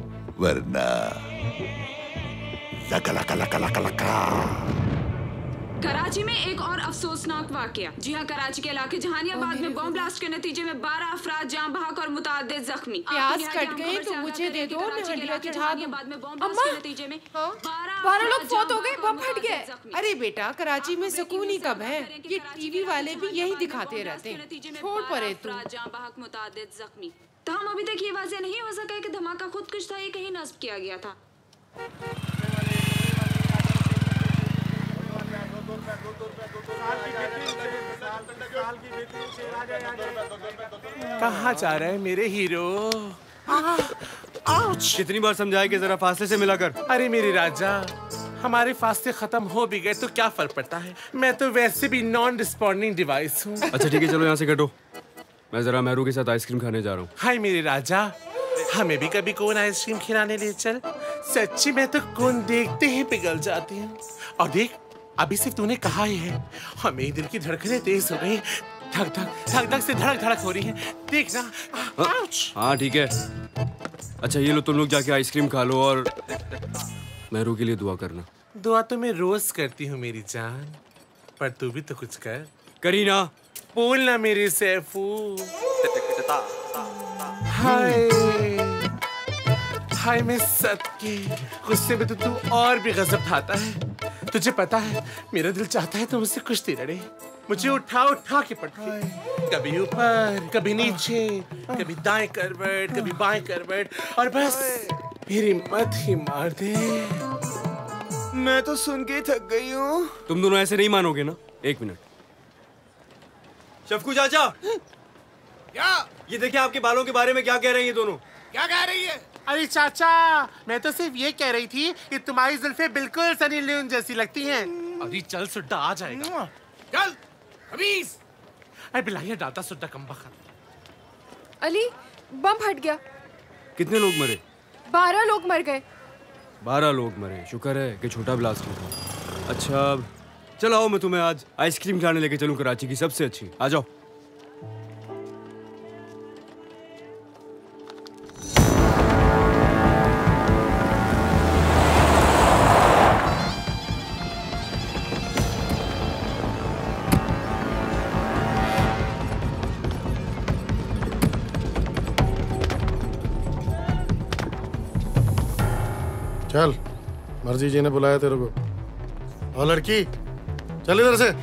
वरना लका लका लका लका लका। कराची में एक और अफसोसनाक वाकया। जी हाँ, कराची के इलाके जहानियाबाद में बम ब्लास्ट के नतीजे में 12 अफराद जान बहक और मुतादिद जख्मी। प्याज कट गए तो मुझे दे दो, मैं हड्डियां चढ़ा दूं। अम्मा, नतीजे में 12 लोग फौत हो गए, बम फट गए। अरे बेटा, कराची में सुकून ही कब है? ये टीवी वाले भी यही दिखाते रहते हैं। छोड़ परे तू। जान बहक मुतादिद जख्मी। तो हम अभी तक ये वाज़ेह नहीं हो सका कि धमाका खुदकुश था, ये कहीं नस्ब किया गया था। कहाँ जा रहे हैं मेरे हीरो? कितनी बार समझाया कि जरा फासले से मिला कर। अरे मेरे राजा, हमारे फासले खत्म हो भी गए तो क्या फर्क पड़ता है? मैं तो वैसे भी नॉन रिस्पॉन्डिंग डिवाइस हूँ। अच्छा ठीक है, चलो यहाँ से कटो। मैं जरा मेहरू के साथ आइसक्रीम खाने जा रहा हूँ। हाय मेरे राजा, हमें भी कभी कौन आइसक्रीम खिलाने ले चल। सच्ची मैं तो कौन देखते ही पिघल जाती हूँ। और देख, अभी सिर्फ तूने कहा ही है, हमें दिल की धड़कनें तेज हो गई, धक धक धक धक से धड़क धड़क हो रही हैं। देख ना। हाँ ठीक है। अच्छा ये लो, तुम लोग जाके आइसक्रीम खा लो और मेहरू के लिए दुआ करना। दुआ तो मैं रोज करती हूँ मेरी जान, पर तू भी तो कुछ कर। करीना, बोल ना मेरे सैफू। हाय हाय, मैं सदके, गुस्से में तो तू और भी गजब ढाता है। तुझे पता है मेरा दिल चाहता है तो मुझसे कुश्ती लड़े, मुझे उठा उठा के पटके, कभी ऊपर कभी नीचे, कभी दाएं करवट कभी बाएं करवट, और बस मेरी मत ही मार दे। मैं तो सुन के थक गई हूँ। तुम दोनों ऐसे नहीं मानोगे ना? एक मिनट। शफकू चाचा, क्या? ये देखिए आपके बालों के बारे में क्या कह रहे हैं ये दोनों। क्या कह रही है? अरे चाचा, मैं तो सिर्फ ये कह रही थी कि तुम्हारी जुल्फें बिल्कुल सनी लियोन जैसी लगती हैं। अरे चल, सुड्डा आ जाएगा। चल खबीस। अरे बिलाहिया डालता सुड्डा कम बखत। अली, बम फट गया। कितने लोग मरे? 12 लोग मर गए। 12 लोग मरे, शुक्र है कि छोटा ब्लास्ट था। अच्छा चलो आओ, मैं तुम्हें आज आइसक्रीम खाने लेके चलूं, कराची की सबसे अच्छी। आ जाओ। चल, मर्जी जी ने बुलाया तेरे को। और लड़की, चल इधर से।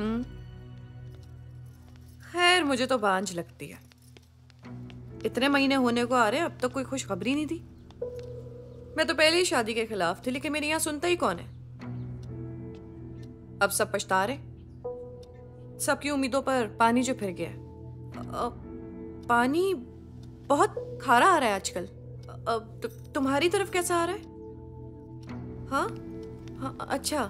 खैर मुझे तो बांझ लगती है। इतने महीने होने को आ रहे, अब तक कोई खुशखबरी नहीं दी। मैं तो पहले ही शादी के खिलाफ थी, लेकिन मेरे यहाँ सुनता ही कौन है। अब सब पछता रहे, सबकी उम्मीदों पर पानी जो फिर गया। पानी बहुत खारा आ रहा है आजकल। तुम्हारी तरफ कैसा आ रहा है? हाँ हाँ, अच्छा।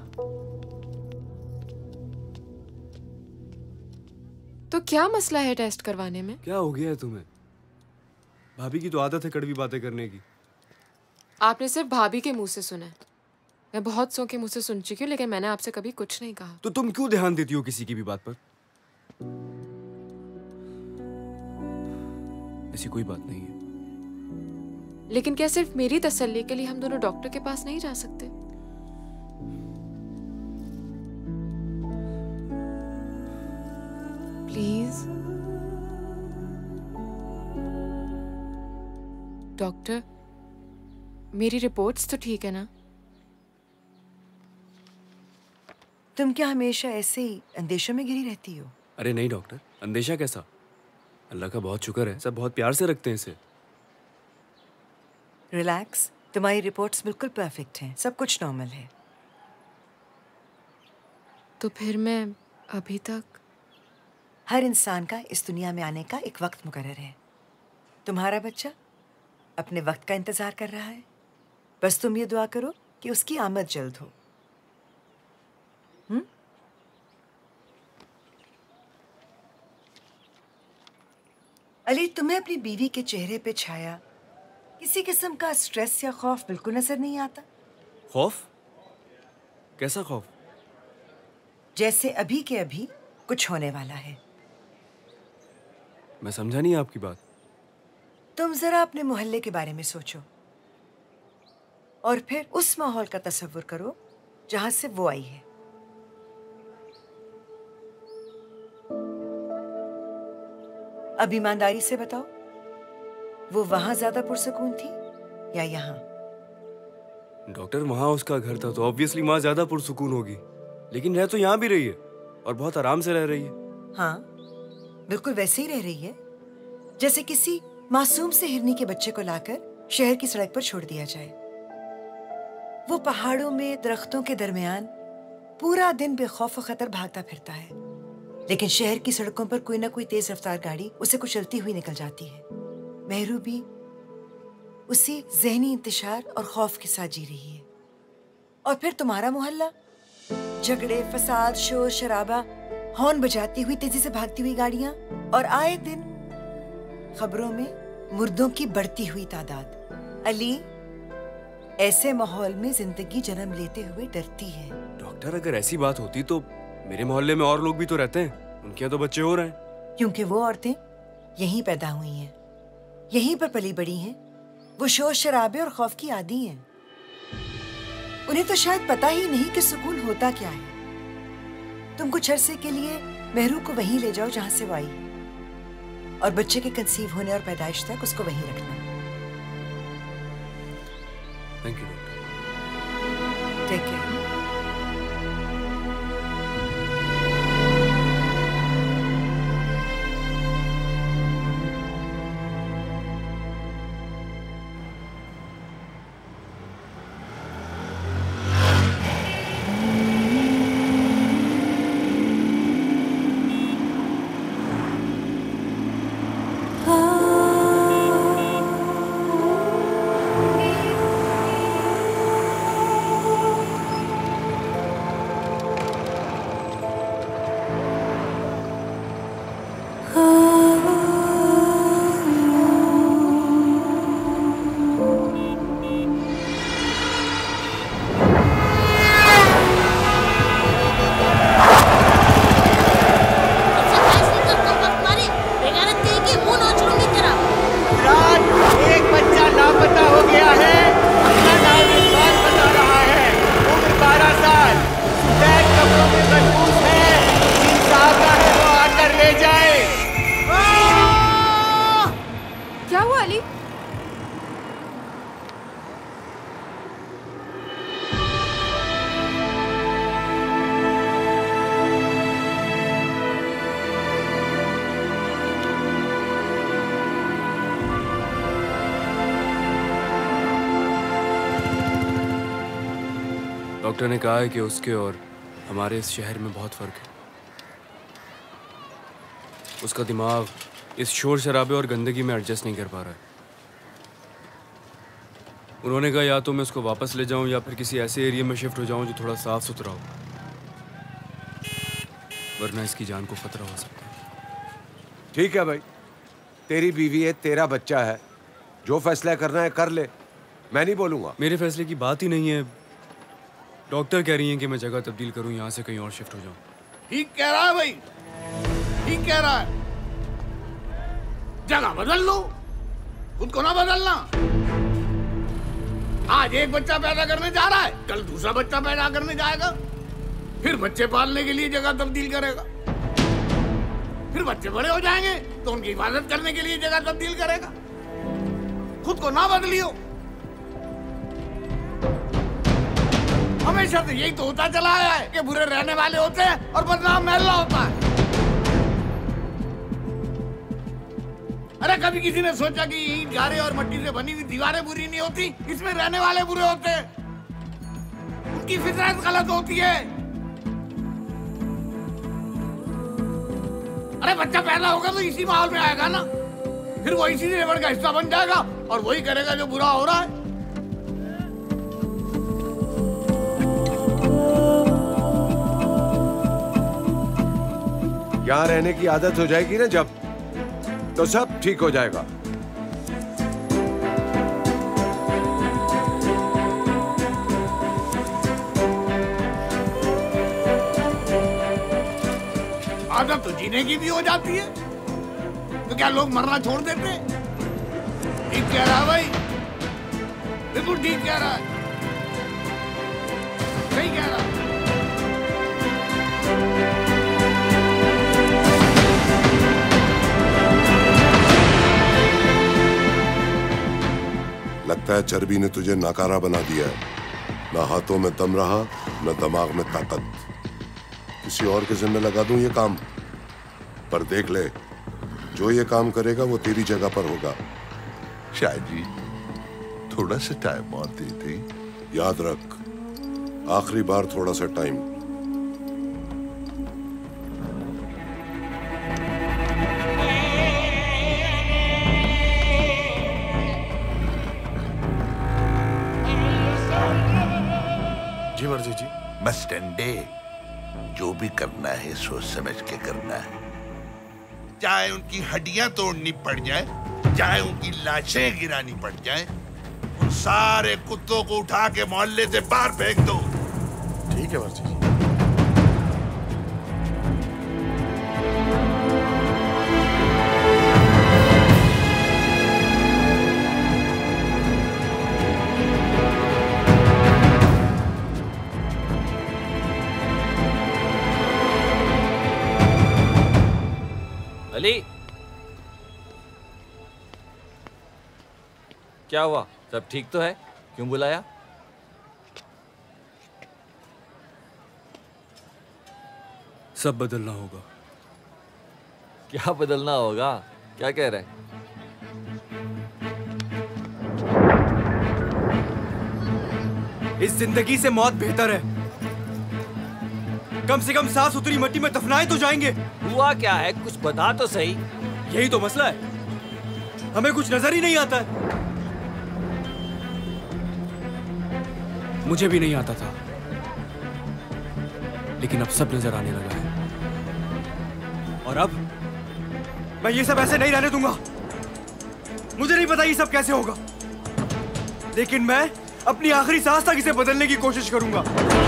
तो क्या मसला है टेस्ट करवाने में? क्या हो गया है तुम्हें? भाभी की तो आदत है कड़वी बातें करने की। आपने सिर्फ भाभी के मुंह से सुना है। मैं बहुत सौ के मुंह से सुन चुकी हूँ, लेकिन मैंने आपसे कभी कुछ नहीं कहा। तो तुम क्यों ध्यान देती हो किसी की भी बात पर? ऐसी कोई बात नहीं है। लेकिन क्या सिर्फ मेरी तसल्ली के लिए हम दोनों डॉक्टर के पास नहीं जा सकते? प्लीज डॉक्टर, मेरी रिपोर्ट्स तो ठीक है ना? तुम क्या हमेशा ऐसे ही अंदेशों में घिरी रहती हो? अरे नहीं डॉक्टर, अंदेशा कैसा? अल्लाह का बहुत शुक्र है, सब बहुत प्यार से रखते हैं इसे। रिलैक्स, तुम्हारी रिपोर्ट्स बिल्कुल परफेक्ट हैं, सब कुछ नॉर्मल है। तो फिर मैं अभी तक? हर इंसान का इस दुनिया में आने का एक वक्त मुकर्रर है। तुम्हारा बच्चा अपने वक्त का इंतजार कर रहा है। बस तुम ये दुआ करो कि उसकी आमद जल्द हो। अली, तुम्हें अपनी बीवी के चेहरे पे छाया किसी किस्म का स्ट्रेस या खौफ बिल्कुल नजर नहीं आता? खौफ? कैसा खौफ? जैसे अभी के अभी कुछ होने वाला है। मैं समझा नहीं आपकी बात। तुम जरा अपने मोहल्ले के बारे में सोचो और फिर उस माहौल का तस्वुर करो जहां से वो आई है। अब ईमानदारी से बताओ, वो वहां ज्यादा पुरसकून थी या यहाँ? डॉक्टर, वहां उसका घर था तो ऑब्वियसली वहां ज्यादा पुरसुकून होगी, लेकिन रह तो यहाँ भी रही है और बहुत आराम से रह रही है। हाँ, बिल्कुल वैसे ही रह रही है जैसे किसी मासूम से हिरनी के बच्चे को लाकर शहर की सड़क पर छोड़ दिया जाए। वो पहाड़ों में दरख्तों के दरमियान पूरा दिन बेखौफ और खतर भागता फिरता है, लेकिन शहर की सड़कों पर कोई ना कोई तेज रफ्तार गाड़ी उसे कुचलती हुई निकल जाती है। मेहरू भी उसी जहनी इंतशार और खौफ के साथ जी रही है। और फिर तुम्हारा मोहल्ला, झगड़े, फसाद, शोर शराबा, हॉर्न बजाती हुई तेजी से भागती हुई गाड़ियां और आए दिन खबरों में मुर्दों की बढ़ती हुई तादाद। अली, ऐसे माहौल में जिंदगी जन्म लेते हुए डरती है। डॉक्टर, अगर ऐसी बात होती तो मेरे मोहल्ले में और लोग भी तो रहते हैं, उनके यहाँ तो बच्चे हो रहे हैं। क्योंकि वो औरतें यहीं पैदा हुई हैं, यहीं पर पली बड़ी हैं। वो शोर शराबे और खौफ की आदी हैं। उन्हें तो शायद पता ही नहीं कि सुकून होता क्या है। तुम कुछ अरसे के लिए मेहरू को वहीं ले जाओ जहां से वो आई और बच्चे के कंसीव होने और पैदाइश तक उसको वहीं रखना। Thank you doctor. Take care. Doctor ने कहा है कि उसके और हमारे इस शहर में बहुत फर्क है। उसका दिमाग इस शोर शराबे और गंदगी में एडजस्ट नहीं कर पा रहा है। उन्होंने कहा या तो मैं उसको वापस ले जाऊं या फिर किसी ऐसे एरिया में शिफ्ट हो जाऊं जो थोड़ा साफ सुथरा हो, वरना इसकी जान को खतरा हो सकता है। ठीक है भाई, तेरी बीवी है, तेरा बच्चा है, जो फैसला करना है कर ले, मैं नहीं बोलूंगा। मेरे फैसले की बात ही नहीं है। डॉक्टर कह रही हैं कि मैं जगह तब्दील करूं, यहाँ से कहीं और शिफ्ट हो जाऊं। ठीक कह रहा है भाई, ठीक कह रहा है। जगह बदल लो, खुद को ना बदलना। आज एक बच्चा पैदा करने जा रहा है, कल दूसरा बच्चा पैदा करने जाएगा, फिर बच्चे पालने के लिए जगह तब्दील करेगा, फिर बच्चे बड़े हो जाएंगे तो उनकी हिफाजत करने के लिए जगह तब्दील करेगा। खुद को ना बदलियो। हमेशा से यही तो होता चला आया है कि बुरे रहने वाले होते हैं और बदनाम महल्ला होता है। अरे कभी किसी ने सोचा कि ईंट गारे और मट्टी से बनी हुई दीवारें बुरी नहीं होती, इसमें रहने वाले बुरे होते हैं, उनकी फितरत गलत होती है। अरे बच्चा पैदा होगा तो इसी माहौल में आएगा ना, फिर वो इसी लेबर का हिस्सा बन जाएगा और वही करेगा जो बुरा हो रहा है। यहाँ रहने की आदत हो जाएगी ना जब, तो सब ठीक हो जाएगा। आदत तो जीने की भी हो जाती है, तो क्या लोग मरना छोड़ देते? ठीक कह रहा है भाई, बिल्कुल ठीक कह रहा है, सही कह रहा है। लगता है चर्बी ने तुझे नाकारा बना दिया है। ना हाथों में दम रहा, न दिमाग में ताकत। किसी और के जिम्मे लगा दूं ये काम, पर देख ले, जो ये काम करेगा वो तेरी जगह पर होगा। शाहजी, थोड़ा सा टाइम और दे दे। याद रख, आखिरी बार थोड़ा सा टाइम। जी मर्जी जी। मस्टंडे, जो भी करना है सोच समझ के करना है। चाहे उनकी हड्डियां तोड़नी पड़ जाए, चाहे उनकी लाशें गिरानी पड़ जाए, उन सारे कुत्तों को उठा के मोहल्ले से बाहर फेंक दो। ठीक है मर्जी जी। अली, क्या हुआ? सब ठीक तो है? क्यों बुलाया? सब बदलना होगा। क्या बदलना होगा? क्या कह रहे हैं? इस जिंदगी से मौत बेहतर है। कम से कम साफ सुथरी मिट्टी में दफनाए तो जाएंगे। हुआ क्या है? कुछ बता तो सही। यही तो मसला है, हमें कुछ नजर ही नहीं आता है। मुझे भी नहीं आता था, लेकिन अब सब नजर आने लगा है। और अब मैं ये सब ऐसे नहीं रहने दूंगा। मुझे नहीं पता ये सब कैसे होगा, लेकिन मैं अपनी आखिरी सांस तक इसे बदलने की कोशिश करूंगा,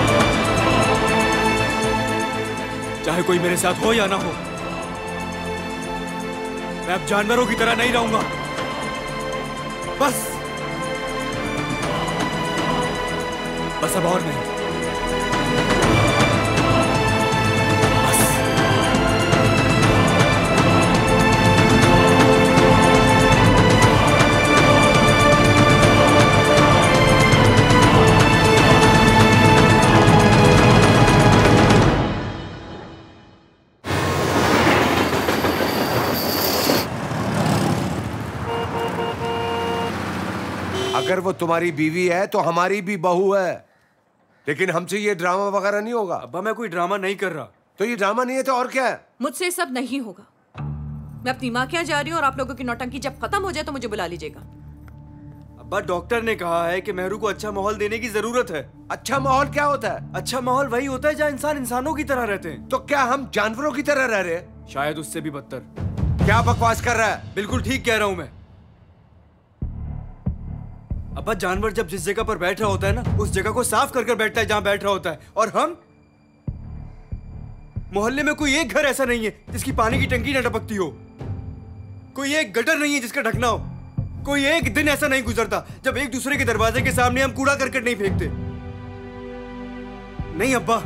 चाहे कोई मेरे साथ हो या ना हो। मैं अब जानवरों की तरह नहीं रहूंगा। बस अब और नहीं। अगर वो तुम्हारी बीवी है तो हमारी भी बहू है। लेकिन हमसे ये ड्रामा वगैरह नहीं होगा। अब्बा मैं कोई ड्रामा नहीं कर रहा। तो ये ड्रामा नहीं है तो और क्या है? मुझसे सब नहीं होगा। मैं अपनी माँ के यहाँ जा रही हूँ और आप लोगों की नौटंकी जब खत्म हो जाए तो मुझे बुला लीजिएगा। अब्बा डॉक्टर ने कहा है कि मेहरू को अच्छा माहौल देने की जरूरत है। अच्छा माहौल क्या होता है? अच्छा माहौल वही होता है जहाँ इंसान इंसानों की तरह रहते हैं। तो क्या हम जानवरों की तरह रह रहे हैं? शायद उससे भी बदतर। क्या बकवास कर रहा है? बिल्कुल ठीक कह रहा हूँ मैं। अब्बा जानवर जब जिस जगह पर बैठ रहा होता है ना, उस जगह को साफ कर कर बैठता है जहाँ बैठ रहा होता है। और हम मोहल्ले में कोई एक घर ऐसा नहीं है जिसकी पानी की टंकी न टपकती हो, कोई एक गटर नहीं है जिसका ढकना हो, कोई एक दिन ऐसा नहीं गुजरता जब एक दूसरे के दरवाजे के सामने हम कूड़ा करकट नहीं फेंकते। नहीं अब्बा,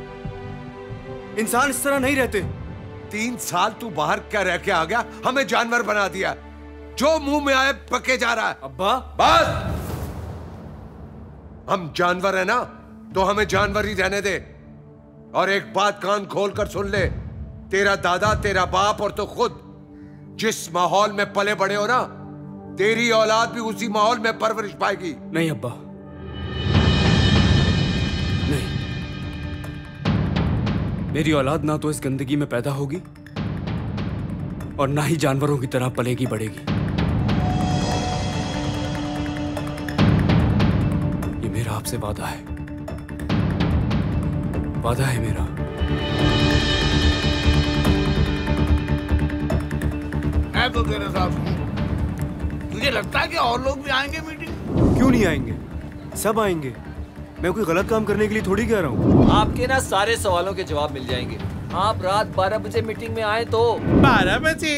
इंसान इस तरह नहीं रहते। 3 साल तू बाहर क्या रह के आ गया, हमें जानवर बना दिया। जो मुंह में आए पके जा रहा है। अब्बा बस, हम जानवर है ना तो हमें जानवर ही रहने दे। और एक बात कान खोल कर सुन ले, तेरा दादा, तेरा बाप और तो खुद जिस माहौल में पले बड़े हो ना, तेरी औलाद भी उसी माहौल में परवरिश पाएगी। नहीं अब्बा, नहीं। मेरी औलाद ना तो इस गंदगी में पैदा होगी और ना ही जानवरों की तरह पलेगी बढ़ेगी। ये मेरा आपसे वादा है, वादा है मेरा। है तो तेरे साथ। तुझे लगता है कि और लोग भी आएंगे मीटिंग? क्यों नहीं आएंगे? सब आएंगे। मैं कोई गलत काम करने के लिए थोड़ी कह रहा हूँ। आपके ना सारे सवालों के जवाब मिल जाएंगे। आप रात 12 बजे मीटिंग में आए तो 12 बजे?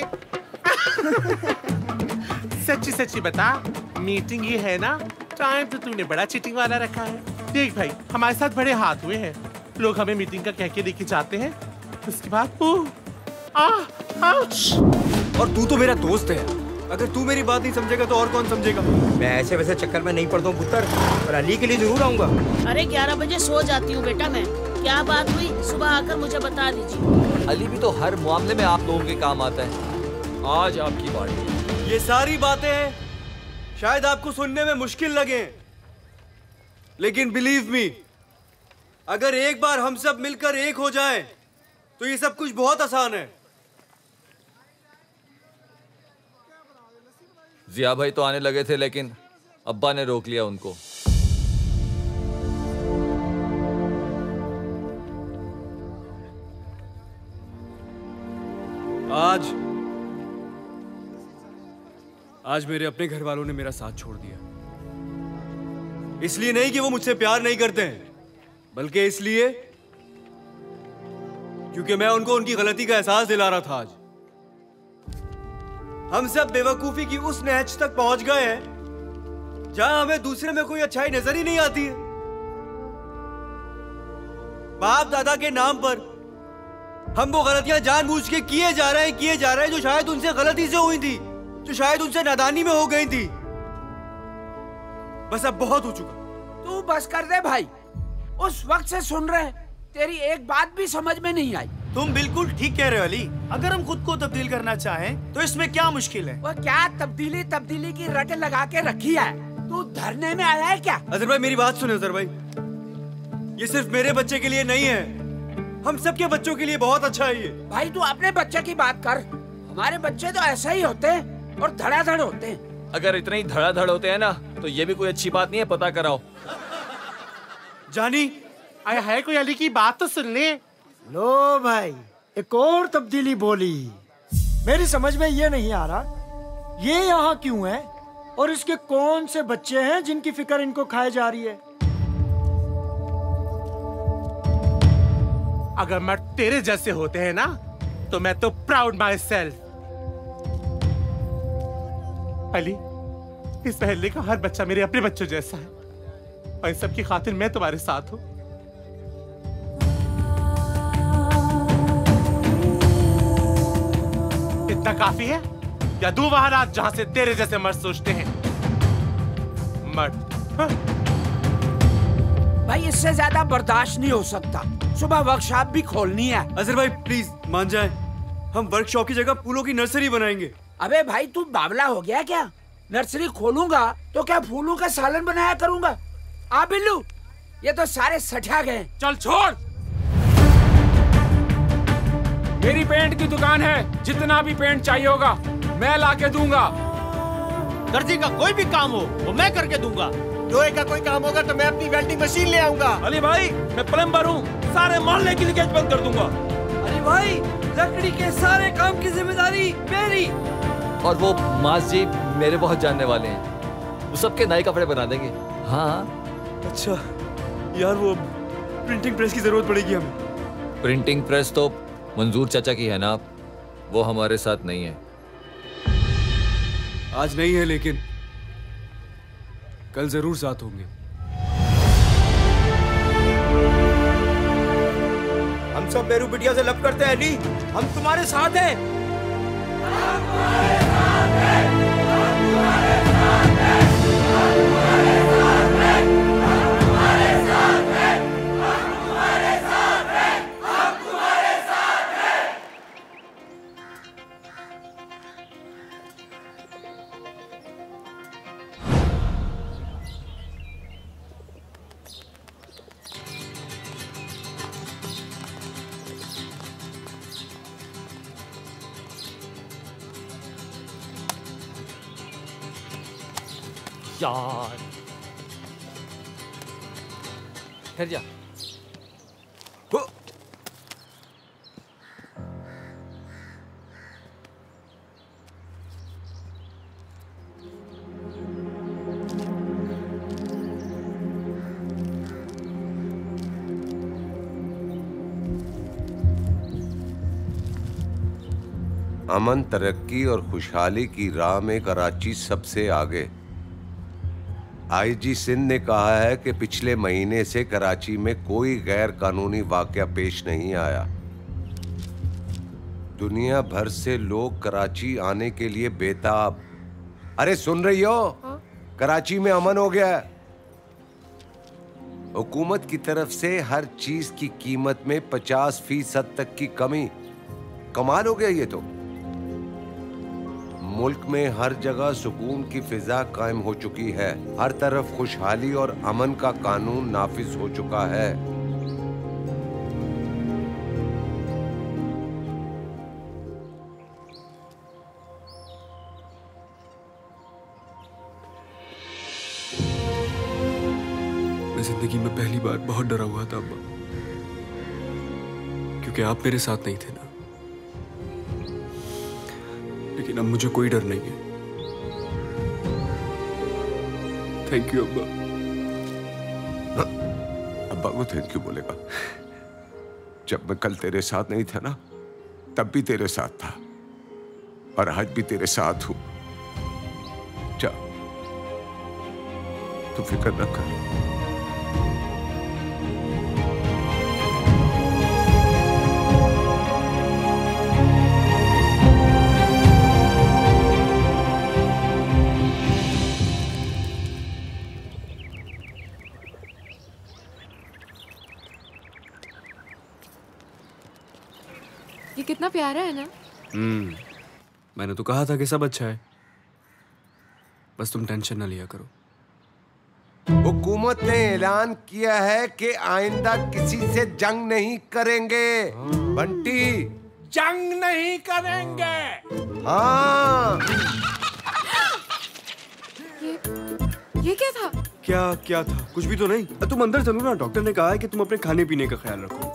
सच्ची सच्ची बता, मीटिंग ये है ना? टाइम तो तूने बड़ा चीटिंग वाला रखा है। देख भाई, हमारे साथ बड़े हाथ हुए हैं। लोग हमें मीटिंग का कह के लेके जाते हैं, उसके बाद और तू तो मेरा दोस्त है। अगर तू मेरी बात नहीं समझेगा तो और कौन समझेगा? मैं ऐसे वैसे चक्कर में नहीं पड़ता हूँ पुत्र, और अली के लिए जरूर आऊंगा। अरे 11 बजे सो जाती हूँ बेटा मैं। क्या बात हुई सुबह आकर मुझे बता दीजिए। अली भी तो हर मामले में आप लोगों के काम आता है। आज आपकी बारी। ये सारी बातें शायद आपको सुनने में मुश्किल लगे, लेकिन बिलीव मी, अगर एक बार हम सब मिलकर एक हो जाएं, तो ये सब कुछ बहुत आसान है। जिया भाई तो आने लगे थे, लेकिन अब्बा ने रोक लिया उनको। आज मेरे अपने घर वालों ने मेरा साथ छोड़ दिया। इसलिए नहीं कि वो मुझसे प्यार नहीं करते हैं, बल्कि इसलिए क्योंकि मैं उनको उनकी गलती का एहसास दिला रहा था। आज हम सब बेवकूफी की उस नहज तक पहुंच गए हैं जहां हमें दूसरे में कोई अच्छाई नजर ही नहीं आती है। बाप दादा के नाम पर हम वो गलतियां जानबूझ के किए जा रहे हैं जो शायद उनसे गलती से हुई थी, जो शायद उनसे नादानी में हो गई थी। बस अब बहुत हो चुका। तू बस कर दे भाई, उस वक्त से सुन रहे, तेरी एक बात भी समझ में नहीं आई। तुम बिल्कुल ठीक कह रहे हो अली। अगर हम खुद को तब्दील करना चाहें तो इसमें क्या मुश्किल है? वो क्या तब्दीली की रट लगा के रखी है? तू धरने में आया है क्या? अजहर भाई मेरी बात सुनो। अजहर भाई, ये सिर्फ मेरे बच्चे के लिए नहीं है, हम सब के बच्चों के लिए बहुत अच्छा है ये। भाई तू अपने बच्चे की बात कर, हमारे बच्चे तो ऐसा ही होते हैं और धड़ाधड़ होते हैं। अगर इतने ही धड़ाधड़ होते हैं ना, तो ये भी कोई अच्छी बात नहीं है। पता कराओ। जानी आया है कोई? अली की बात तो सुन ले। लो भाई, एक और तब्दीली बोली। मेरी समझ में ये नहीं आ रहा, ये यहाँ क्यों है और इसके कौन से बच्चे हैं जिनकी फिक्र इनको खाए जा रही है? अगर मैं तेरे जैसे होते हैं ना, तो मैं तो प्राउड माई सेल्फ। अली, इस मोहल्ले का हर बच्चा मेरे अपने बच्चों जैसा है, और इन सब की खातिर मैं तुम्हारे साथ हूँ। इतना काफी है या दो वहां रात जहां से तेरे जैसे मर्द सोचते हैं? मर्द हाँ? भाई इससे ज्यादा बर्दाश्त नहीं हो सकता। सुबह वर्कशॉप भी खोलनी है। अजहर भाई प्लीज मान जाए, हम वर्कशॉप की जगह फूलों की नर्सरी बनाएंगे। अबे भाई तू बावला हो गया क्या? नर्सरी खोलूंगा तो क्या फूलों का सालन बनाया करूंगा? आ बिल्लू, ये तो सारे सठा गए। चल छोड़। मेरी पेंट की दुकान है, जितना भी पेंट चाहिए होगा मैं ला के दूंगा। दर्जी का कोई भी काम हो वो मैं करके दूंगा। लोहे का कोई काम होगा तो मैं अपनी वेल्डिंग मशीन ले आऊंगा। अली भाई मैं प्लम्बर हूँ, सारे मोहल्ले की लीकेज बंद कर दूंगा। अली भाई लकड़ी के सारे काम की जिम्मेदारी मेरी। और वो मास जी मेरे बहुत जानने वाले हैं, वो सबके नए कपड़े बना देंगे। हाँ अच्छा यार, वो प्रिंटिंग प्रेस की जरूरत पड़ेगी हमें। प्रिंटिंग प्रेस तो मंजूर चाचा की है ना, वो हमारे साथ नहीं है। आज नहीं है लेकिन कल जरूर साथ होंगे। हम सब मेरू बिटिया से लब करते हैं अली, हम तुम्हारे साथ हैं। यार ठहर जा। अमन, तरक्की और खुशहाली की राह में कराची सबसे आगे। आईजी सिंध ने कहा है कि पिछले महीने से कराची में कोई गैर कानूनी वाकया पेश नहीं आया। दुनिया भर से लोग कराची आने के लिए बेताब। अरे सुन रही हो? कराची में अमन हो गया है। हुकूमत की तरफ से हर चीज की कीमत में 50% तक की कमी। कमाल हो गया ये तो। मुल्क में हर जगह सुकून की फिजा कायम हो चुकी है। हर तरफ खुशहाली और अमन का कानून नाफिज हो चुका है। मैं जिंदगी में पहली बार बहुत डरा हुआ था अब्बा, क्योंकि आप मेरे साथ नहीं थे ना। लेकिन अब मुझे कोई डर नहीं है। थैंक यू अब्बा। अब्बा को थैंक यू बोलेगा? जब मैं कल तेरे साथ नहीं था ना, तब भी तेरे साथ था और आज भी तेरे साथ हूं। जा, तू फिक्र न कर। ये कितना प्यारा है ना। मैंने तो कहा था कि सब अच्छा है, बस तुम टेंशन ना लिया करो। हुकूमत ने ऐलान किया है कि आइंदा किसी से जंग नहीं करेंगे। बंटी, जंग नहीं करेंगे। हाँ। ये क्या था? क्या था? कुछ भी तो नहीं। तुम अंदर चलो ना, डॉक्टर ने कहा है कि तुम अपने खाने पीने का ख्याल रखो।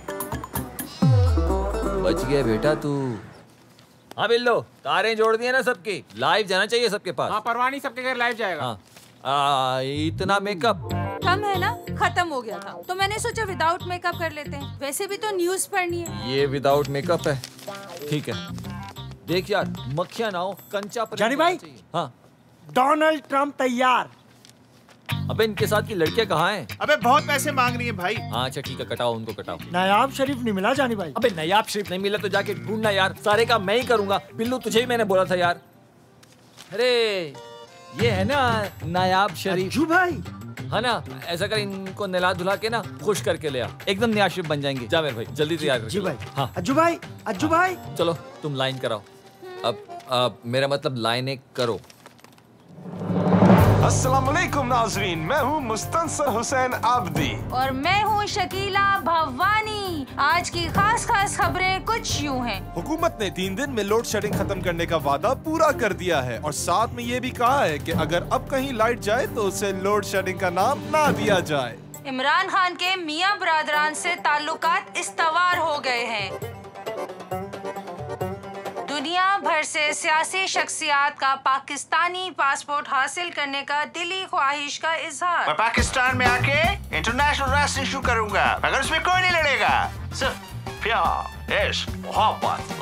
बच गया बेटा तू। हाँ बिल्लो, तारें जोड़ दी है ना सबकी, लाइव जाना चाहिए सबके पास। हाँ परवानी सबके घर लाइव जाएगा। हाँ। इतना मेकअप कम है ना, खत्म हो गया था तो मैंने सोचा विदाउट मेकअप कर लेते हैं। वैसे भी तो न्यूज़ पढ़नी है। ये विदाउट मेकअप है, ठीक है। देख यार, मक्खियाँ ना हो, कंचा पर जानी भाई। हाँ, डोनाल्ड ट्रम्प तैयार। अबे इनके साथ की लड़कियां कहाँ हैं? अबे बहुत पैसे मांग रही है भाई। हाँ अच्छा ठीक है, कटाओ उनको, कटाओ। नायाब शरीफ नहीं मिला जानी भाई। अबे नायाब शरीफ नहीं मिला तो जाके ढूंढना यार, सारे काम मैं ही करूंगा। बिल्लू तुझे ही मैंने बोला था यार। अरे ये है ना नायाब शरीफ भाई। है ना, ऐसा कर इनको नहला धुला के ना खुश करके ले आ, एकदम नया शरीफ बन जाएंगे। जा मेरे भाई जल्दी तैयार कर। जी भाई। हाँ अज्जू भाई, अज्जू भाई। चलो तुम लाइन कराओ। अब मेरा मतलब लाइन एक करो। अस्सलाम वालेकुम नाज़रीन, मैं हूँ मुस्तंसर हुसैन आबदी और मैं हूँ शकीला भवानी। आज की खास खबरें कुछ यूँ हैं। हुकूमत ने 3 दिन में लोड शेडिंग खत्म करने का वादा पूरा कर दिया है और साथ में ये भी कहा है कि अगर अब कहीं लाइट जाए तो उसे लोड शेडिंग का नाम ना दिया जाए। इमरान खान के मियां बरादरान से ताल्लुकात इस्तवार हो गए हैं। दुनिया भर से सियासी शख्सियात का पाकिस्तानी पासपोर्ट हासिल करने का दिली ख्वाहिश का इजहार। मैं पाकिस्तान में आके इंटरनेशनल रेसलिंग शुरू करूंगा, मगर उसमें कोई नहीं लड़ेगा, सिर्फ प्यार, इश्क, मोहब्बत,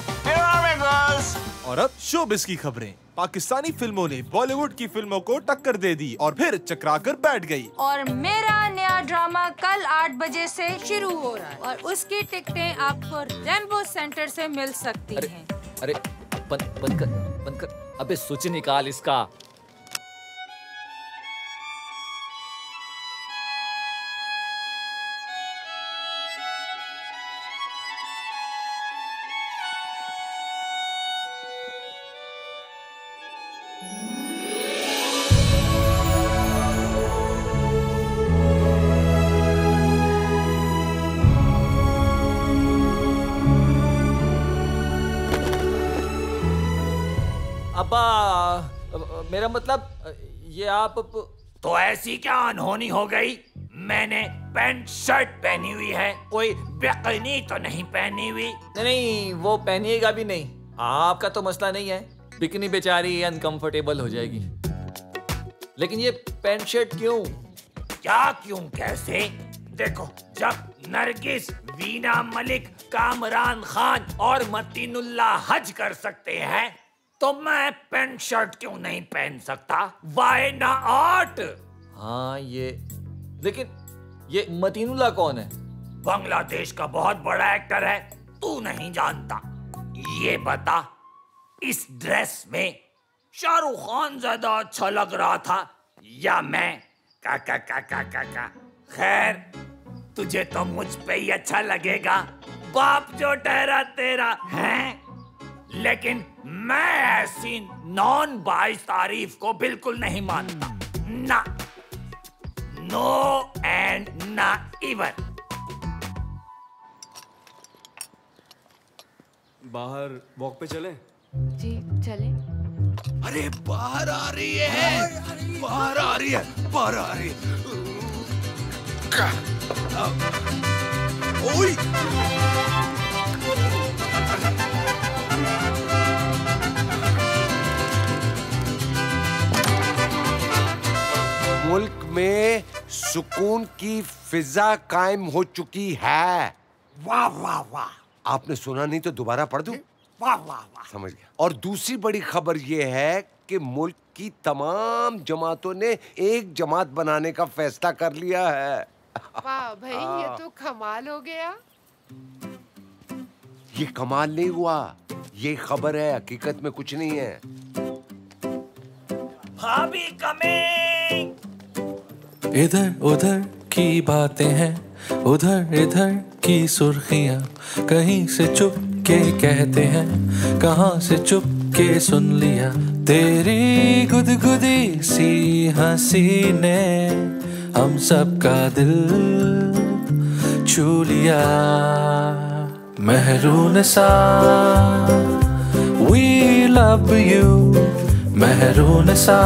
लव। और अब शोबिस की खबरें। पाकिस्तानी फिल्मों ने बॉलीवुड की फिल्मों को टक्कर दे दी और फिर चकराकर बैठ गई। और मेरा नया ड्रामा कल 8 बजे से शुरू हो रहा है और उसकी टिकटें आपको रेम्बो सेंटर से मिल सकती हैं। अरे बंद कर। अबे स्विच निकाल इसका। मेरा मतलब ये आप तो ऐसी क्या अनहोनी हो गई? मैंने पैंट शर्ट पहनी हुई है, कोई बिकिनी तो नहीं पहनी हुई। नहीं, वो पहनिएगा भी नहीं। आपका तो मसला नहीं है, बिकिनी बेचारी अनकंफर्टेबल हो जाएगी। लेकिन ये पैंट शर्ट क्यों? क्या क्यों कैसे? देखो, जब नरगिस, वीना मलिक, कामरान खान और मतीनुल्लाह हज कर सकते हैं तो मैं पैंट शर्ट क्यों नहीं पहन सकता? Why not? हाँ लेकिन ये मतीनुल्लाह कौन है? बांग्लादेश का बहुत बड़ा एक्टर है, तू नहीं जानता। ये बता, इस ड्रेस में शाहरुख खान ज्यादा अच्छा लग रहा था या मैं? का। खैर, तुझे तो मुझ पे ही अच्छा लगेगा, बाप जो ठहरा तेरा है। लेकिन मैं ऐसी नॉन बाइस तारीफ को बिल्कुल नहीं मानता, ना, नो एंड ना इवन। बाहर वॉक पे चलें? जी चलें। अरे बाहर आ रही है, बाहर आ रही है, बाहर आ रही है। ओए! मुल्क में सुकून की फिजा कायम हो चुकी है। वाह वाह वाह। आपने सुना नहीं तो दोबारा पढ़ दूं? वाह वाह वाह। समझ गया। और दूसरी बड़ी खबर यह है कि मुल्क की तमाम जमातों ने एक जमात बनाने का फैसला कर लिया है। वाह भाई, ये तो कमाल हो गया। ये कमाल नहीं हुआ, ये खबर है, हकीकत में कुछ नहीं है। भाभी कमिंग। इधर उधर की बातें हैं, उधर इधर की सुर्खियां, कहीं से चुप के कहते हैं, कहाँ से चुप के सुन लिया। तेरी गुदगुदी सी हंसी ने हम सबका दिल छू लिया। महरून सा we love you, महरून सा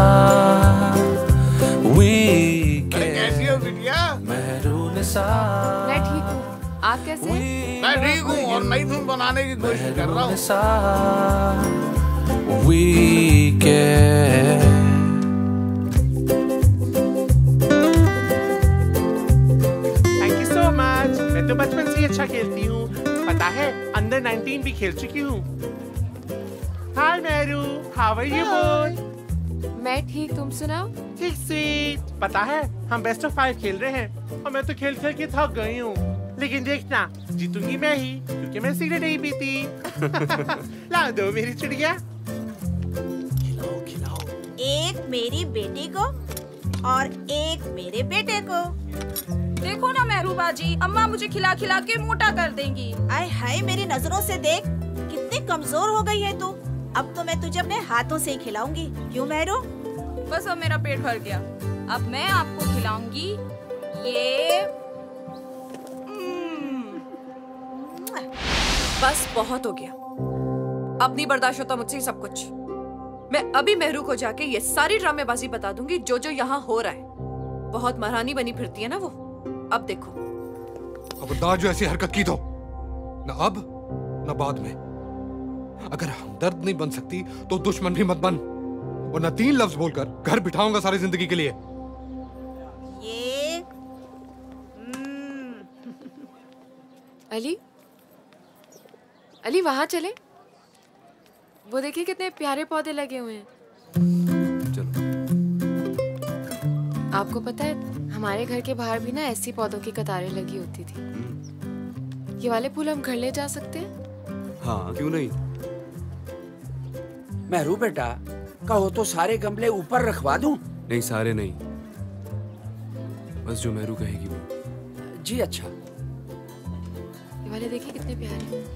we कैसी हो बिटिया? महरून सा। मैं ठीक हूँ, आप कैसे हैं? मैं ठीक हूँ और नई धुन बनाने की कोशिश कर रहा हूँ। we care। Thank you so much. मैं तो बचपन से ही अच्छा खेलती हूँ, पता है अंडर 19 भी खेल चुकी हूँ। हाय Meru, how are you boy? मैं ठीक, तुम सुनाओ? ठीक स्वीट। पता है हम बेस्ट ऑफ 5 खेल रहे हैं और मैं तो खेल खेल के थक गई हूँ, लेकिन देखना जीतूंगी मैं ही, क्योंकि मैं सिगरेट नहीं पीती। ला दो मेरी चिड़िया। खिलाओ खिलाओ। एक मेरी बेटी को और एक मेरे बेटे को। देखो ना मेहरूबा जी, अम्मा मुझे खिला खिला के मोटा कर देंगी। आय हाय, मेरी नजरों से देख कितनी कमजोर हो गई है तू। अब तो मैं तुझे अपने हाथों से ही खिलाऊंगी, क्यों मेहरू? बस अब मेरा पेट भर गया। अब मैं आपको खिलाऊंगी ये। बस बहुत हो गया, अब नहीं बर्दाश्त होता मुझसे सब कुछ। मैं अभी मेहरू को जाके ये सारी ड्रामेबाजी बता दूंगी जो जो यहाँ हो रहा है। बहुत महारानी बनी फिरती है ना वो। अब देखो। खबरदार जो ऐसी हरकत की तो न अब न बाद में। अगर हमदर्द नहीं बन सकती तो दुश्मन भी मत बन, और न 3 लफ्ज बोलकर घर बिठाऊंगा सारी जिंदगी के लिए। ये अली, अली वहां चले, वो देखिए कितने प्यारे पौधे लगे हुए हैं। चलो। आपको पता है हमारे घर के बाहर भी ना ऐसी पौधों की कतारें लगी होती थी। ये वाले फूल हम घर ले जा सकते हैं? हाँ क्यों नहीं। मेहरू बेटा, कहो तो सारे गमले ऊपर रखवा दूं? नहीं सारे नहीं, बस जो मेहरू कहेगी वो। जी अच्छा। ये वाले देखिए कितने प्यारे हैं।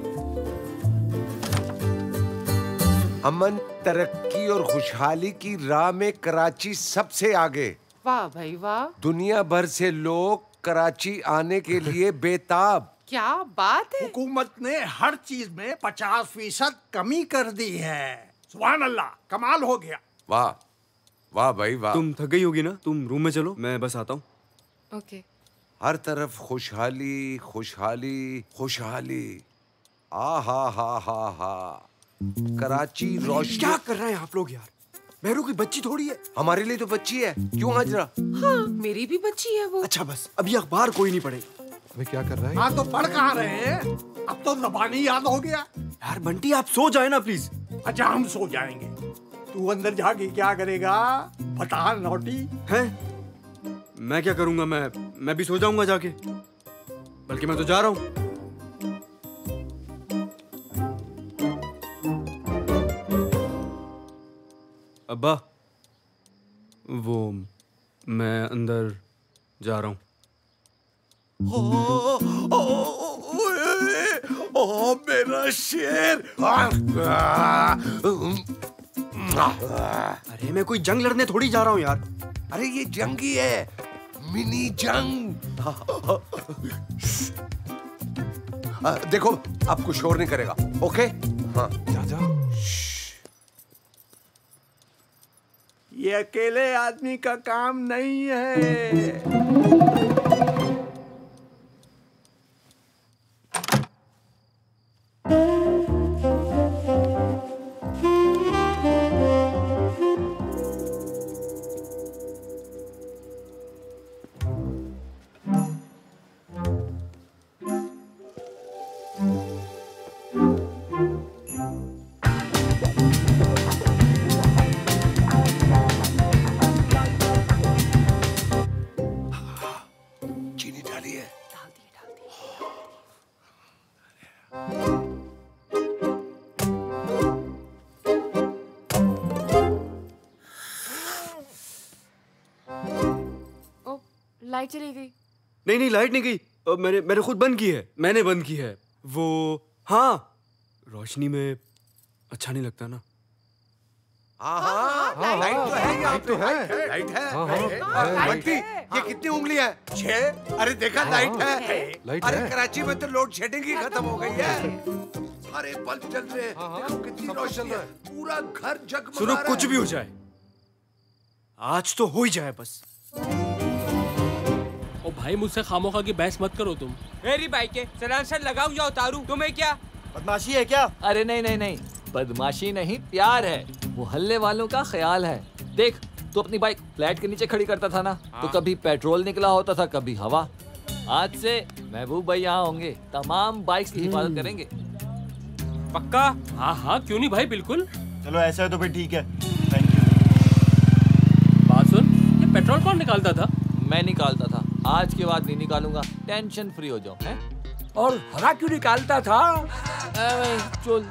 अमन, तरक्की और खुशहाली की राह में कराची सबसे आगे। वाह भाई वाह। दुनिया भर से लोग कराची आने के लिए बेताब। क्या बात है। हुकूमत ने हर चीज में 50% कमी कर दी है। सुभान अल्लाह, कमाल हो गया। वाह वाह भाई वाह। तुम थक गई होगी ना, तुम रूम में चलो, मैं बस आता हूँ। ओके। हर तरफ खुशहाली खुशहाली खुशहाली। आ हा। कराची रोशनी। क्या कर रहे हैं आप लोग यार? मेहरू की बच्ची थोड़ी है। हमारे लिए तो बच्ची है, क्यों हाजरा? हाँ, मेरी भी बच्ची है वो। अच्छा बस, अभी अखबार कोई नहीं पढ़ेगा। अबे क्या कर रहा है? हाँ तो पढ़ कहाँ रहे हैं? अब तो ज़बानी याद हो गया। यार बंटी आप सो जाए ना प्लीज। अच्छा हम सो जाएंगे, तू अंदर जाके क्या करेगा बता नौटी। हैं? मैं क्या करूंगा? मैं भी सो जाऊंगा जाके, बल्कि मैं तो जा रहा हूँ। अब्बा, वो मैं अंदर जा रहा हूँ। ओ मेरा शेर। अरे मैं कोई जंग लड़ने थोड़ी जा रहा हूँ यार। अरे ये जंगी है, मिनी जंग। देखो आपको शोर नहीं करेगा, ओके? हाँ जा। ये अकेले आदमी का काम नहीं है। लाइट चली गई। नहीं लाइट नहीं गई, मैंने खुद बंद की है। मैंने बंद की है वो। हाँ, रोशनी में अच्छा नहीं लगता ना। हाँ, लाइट तो है, यहाँ तो है, लाइट है। बंटी, ये कितनी उंगली है? 6। अरे देखा, लाइट है। अरे कराची में तो लोड शेडिंग ही खत्म हो गई है, सारे बल्ब जल रहे हैं। देखो कितनी रोशनी है, पूरा घर जगमगा सुनो, रहा है। कुछ भी हो जाए, आज तो हो ही जाए बस। ओ भाई, मुझसे खामोखा की बहस मत करो तुम। मेरी बाइक है, सलांसर लगाऊं या उतारूं? तुम्हें क्या बदमाशी है क्या? अरे नहीं, बदमाशी नहीं, प्यार है। मोहल्ले वालों का ख्याल है। देख, तू अपनी बाइक फ्लैट के नीचे खड़ी करता था ना, तो कभी पेट्रोल निकला होता था, कभी हवा। आज से महबूब भाई यहाँ होंगे, तमाम बाइक्स की हिफाजत करेंगे। पक्का? हाँ, क्यों नहीं भाई, बिल्कुल। चलो ऐसा है तो फिर ठीक है। बात सुन, ये पेट्रोल कौन निकालता था? मैं निकालता था, आज के बाद नहीं निकालूंगा। टेंशन फ्री हो जाओ। हैं? और हवा क्यों निकालता था? चल।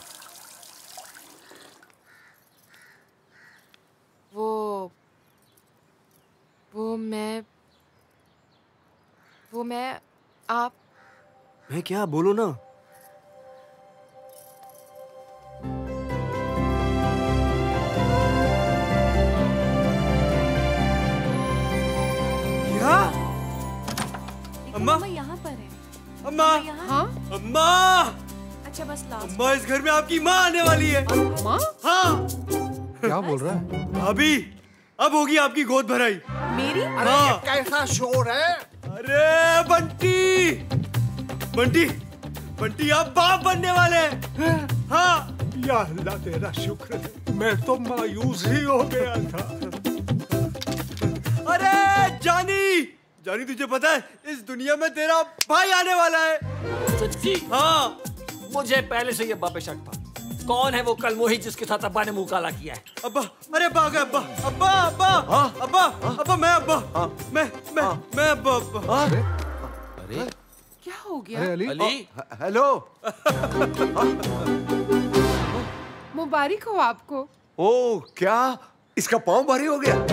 वो मैं आप। मैं क्या बोलो ना। अम्मा यहाँ पर है। अम्मा हाँ? अम्मा अच्छा बस लास्ट। अम्मा इस घर में आपकी माँ आने वाली है। माँ? हाँ। क्या बोल रहा है? अभी अब होगी आपकी गोद भराई। मेरी? अरे ये कैसा शोर है? अरे बंटी बंटी बंटी आप बाप बनने वाले हैं। हाँ या अल्लाह तेरा शुक्र है, मैं तो मायूस ही हो गया था। अरे जानी जानी तुझे पता है इस दुनिया में तेरा भाई आने वाला है। सच्ची? हाँ मुझे पहले से ये अब्बा पे शक था। कौन है वो कल मोही जिसके साथ अब्बा ने मुंह काला किया है? अब्बा अरे अब्बा अब्बा अब्बा अब्बा अब्बा अब्बा मैं अब्बा मैं अब्बा। अरे क्या हो गया? अरे अली हेलो। मुबारक हो आपको। ओ क्या इसका पाँव भारी हो गया?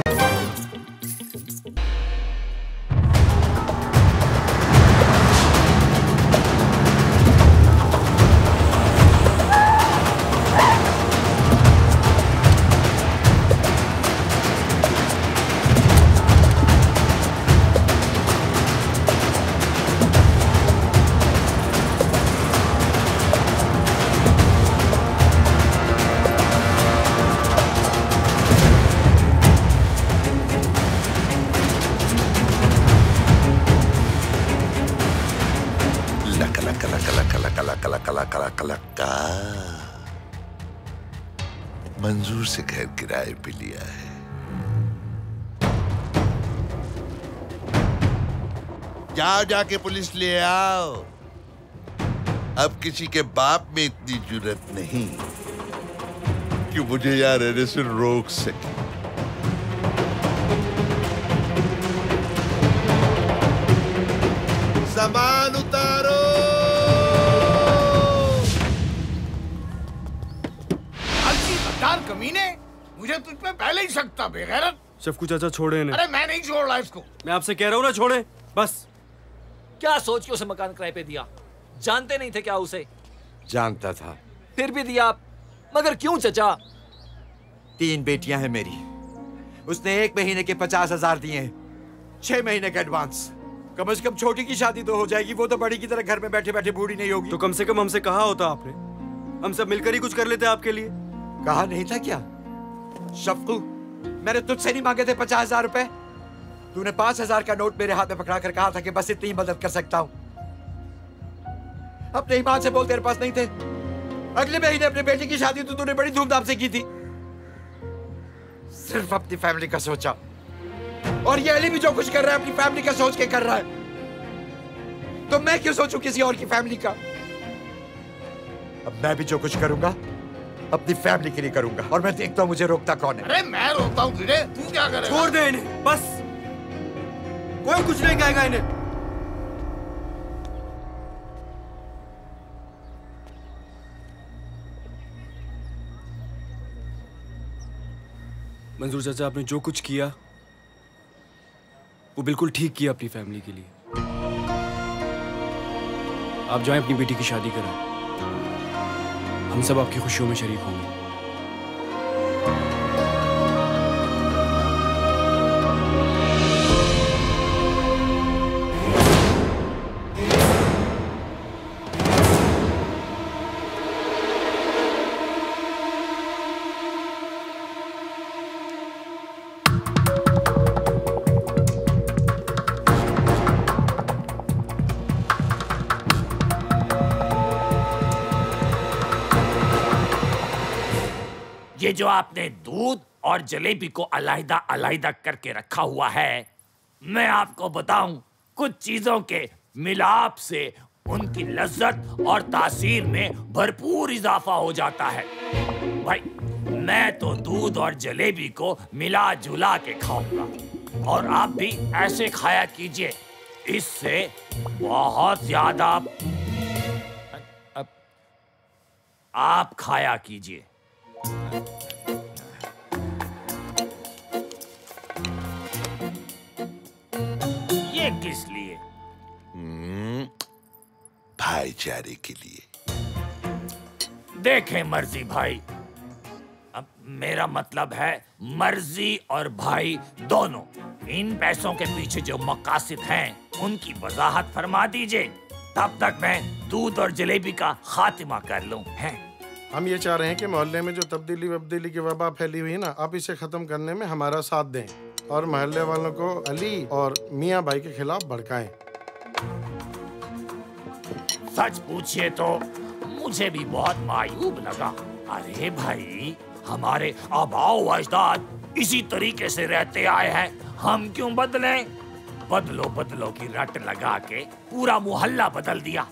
मंजूर से घर किराए पे लिया है। जाओ जाके पुलिस ले आओ। अब किसी के बाप में इतनी जुर्रत नहीं कि मुझे यहाँ रहने से रोक सके। सामान उतारो। कमीने, मुझे तुझ पे पहले ही शक था बेगैरत। शफकू चाचा छोड़े इन्हें। अरे मैं नहीं छोड़ रहा इसको। मैं आपसे कह रहा हूँ ना छोड़े बस। क्या सोच के उसे मकान किराए पे दिया? जानते नहीं थे क्या उसे? जानता था। फिर भी दिया, मगर क्यों चचा? 3 बेटियां हैं मेरी। उसने 1 महीने के 50,000 दिए हैं, 6 महीने का एडवांस। कम से कम छोटी की शादी तो हो जाएगी, वो तो बड़ी की तरह घर में बैठे बैठे बूढ़ी नहीं होगी। तो कम से कम हमसे कहा होता आपने, हम सब मिलकर ही कुछ कर लेते आपके लिए। कहा नहीं था क्या? शफकू, मैंने तुझसे नहीं मांगे थे 50,000 रुपए। तूने 5,000 का नोट मेरे हाथ में पकड़ा कर कहा था कि बस इतनी मदद कर सकता हूं। अपने ईमान से बोल, तेरे पास नहीं थे। अगले महीने अपने बेटी की शादी तो तूने बड़ी धूमधाम से की थी। सिर्फ अपनी फैमिली का सोचा। और ये अली भी जो कुछ कर रहा है अपनी फैमिली का सोच के कर रहा है। तो मैं क्यों सोचूं किसी और की फैमिली का? अब मैं भी जो कुछ करूंगा अपनी फैमिली के लिए करूंगा, और मैं देखता हूं मुझे रोकता कौन है। अरे मैं रोकता हूं तुझे, तू क्या करेगा? छोड़ दे इन्हें बस, कोई कुछ नहीं कहेगा इन्हें। मंजूर चाचा, आपने जो कुछ किया वो बिल्कुल ठीक किया अपनी फैमिली के लिए। आप जाएं अपनी बेटी की शादी कराएं, हम सब आपकी खुशियों में शरीक होंगे। ये जो आपने दूध और जलेबी को अलग अलग करके रखा हुआ है, मैं आपको बताऊं, कुछ चीजों के मिलाप से उनकी लज्जत और तासीर में भरपूर इजाफा हो जाता है। भाई, मैं तो दूध और जलेबी को मिला जुला के खाऊंगा, और आप भी ऐसे खाया कीजिए। इससे बहुत ज्यादा आप खाया कीजिए। ये किस लिए? भाईचारे के लिए। देखें मर्जी भाई, अब मेरा मतलब है मर्जी और भाई दोनों। इन पैसों के पीछे जो मकासद हैं उनकी वजाहत फरमा दीजिए, तब तक मैं दूध और जलेबी का खात्मा कर लूं। हैं? हम ये चाह रहे हैं कि मोहल्ले में जो तब्दीली की वबा फैली हुई है ना, आप इसे खत्म करने में हमारा साथ दें और मोहल्ले वालों को अली और मियाँ भाई के खिलाफ भड़काएं। सच पूछिए तो मुझे भी बहुत मायूब लगा। अरे भाई, हमारे आबाओ अजदाद इसी तरीके से रहते आए हैं, हम क्यों बदलें? बदलो बदलो की रट लगा के पूरा मोहल्ला बदल दिया।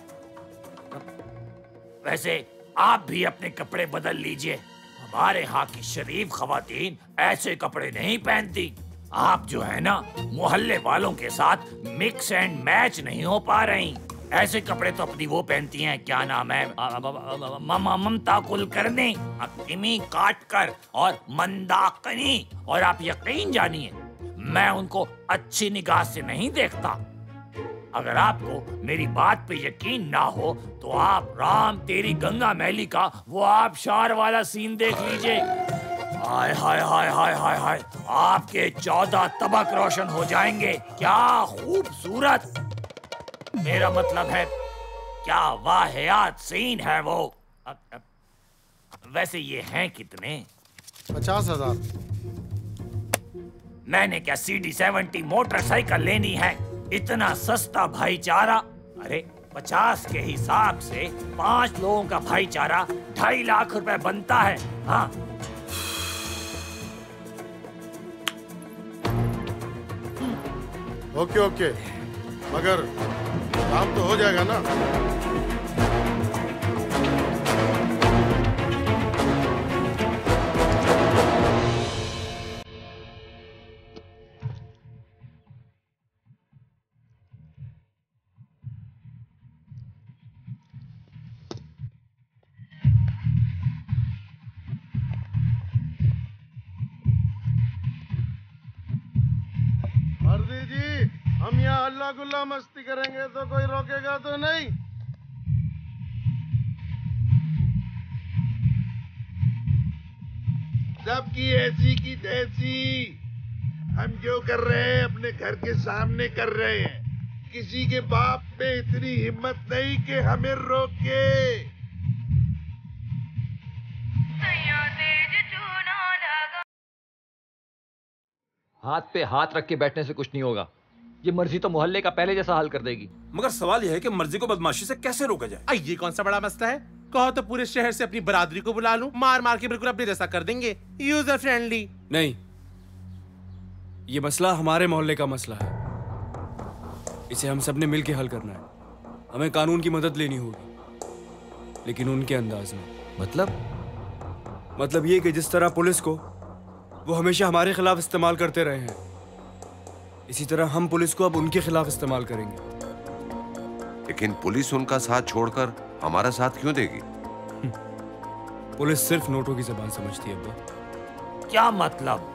वैसे आप भी अपने कपड़े बदल लीजिए। हमारे यहाँ की शरीफ खवातीन ऐसे कपड़े नहीं पहनती। आप जो है ना, मोहल्ले वालों के साथ मिक्स एंड मैच नहीं हो पा रही। ऐसे कपड़े तो अपनी वो पहनती हैं, क्या नाम है, ममता कुलकर्णी, अक्तिमी काटकर और मंदाकिनी। और आप यकीन जानिए, मैं उनको अच्छी निगाह से नहीं देखता। अगर आपको मेरी बात पे यकीन ना हो तो आप राम तेरी गंगा मैली का वो आबशार वाला सीन देख लीजिए। हाय हाय हाय हाय हाय हाय, आपके 14 तबक रोशन हो जाएंगे। क्या खूबसूरत, मेरा मतलब है क्या वाहियात सीन है वो। वैसे ये हैं कितने? 50,000। मैंने क्या CD70 मोटरसाइकिल लेनी है? इतना सस्ता भाईचारा। अरे 50 के हिसाब से 5 लोगों का भाईचारा 2.5 लाख रुपए बनता है। हाँ, ओके ओके, मगर काम तो हो जाएगा ना? हम यहाँ अल्लाह गुल्ला मस्ती करेंगे तो कोई रोकेगा तो नहीं। सबकी ऐसी की तैसी। हम जो कर रहे हैं अपने घर के सामने कर रहे हैं। किसी के बाप में इतनी हिम्मत नहीं कि हमें रोके। हाथ पे हाथ रख के बैठने से कुछ नहीं होगा। ये मर्जी तो मोहल्ले का पहले जैसा हाल कर देगी। मगर सवाल यह है कि मर्जी को बदमाशी से कैसे रोका जाए? ये कौन सा बड़ा मसला है? कहो तो पूरे शहर से अपनी बरादरी को बुला लूं, मार मार के बिल्कुल अपने जैसा कर देंगे, यूजर फ्रेंडली। नहीं, ये मसला हमारे मोहल्ले का मसला है। इसे हम सब ने मिलकर हल करना है। हमें कानून की मदद लेनी होगी, लेकिन उनके अंदाज में। मतलब ये कि जिस तरह पुलिस को वो हमेशा हमारे खिलाफ इस्तेमाल करते रहे हैं, इसी तरह हम पुलिस को अब उनके खिलाफ इस्तेमाल करेंगे। लेकिन पुलिस उनका साथ छोड़कर हमारा साथ क्यों देगी? पुलिस सिर्फ नोटों की ज़बान समझती है अब्बा। क्या मतलब?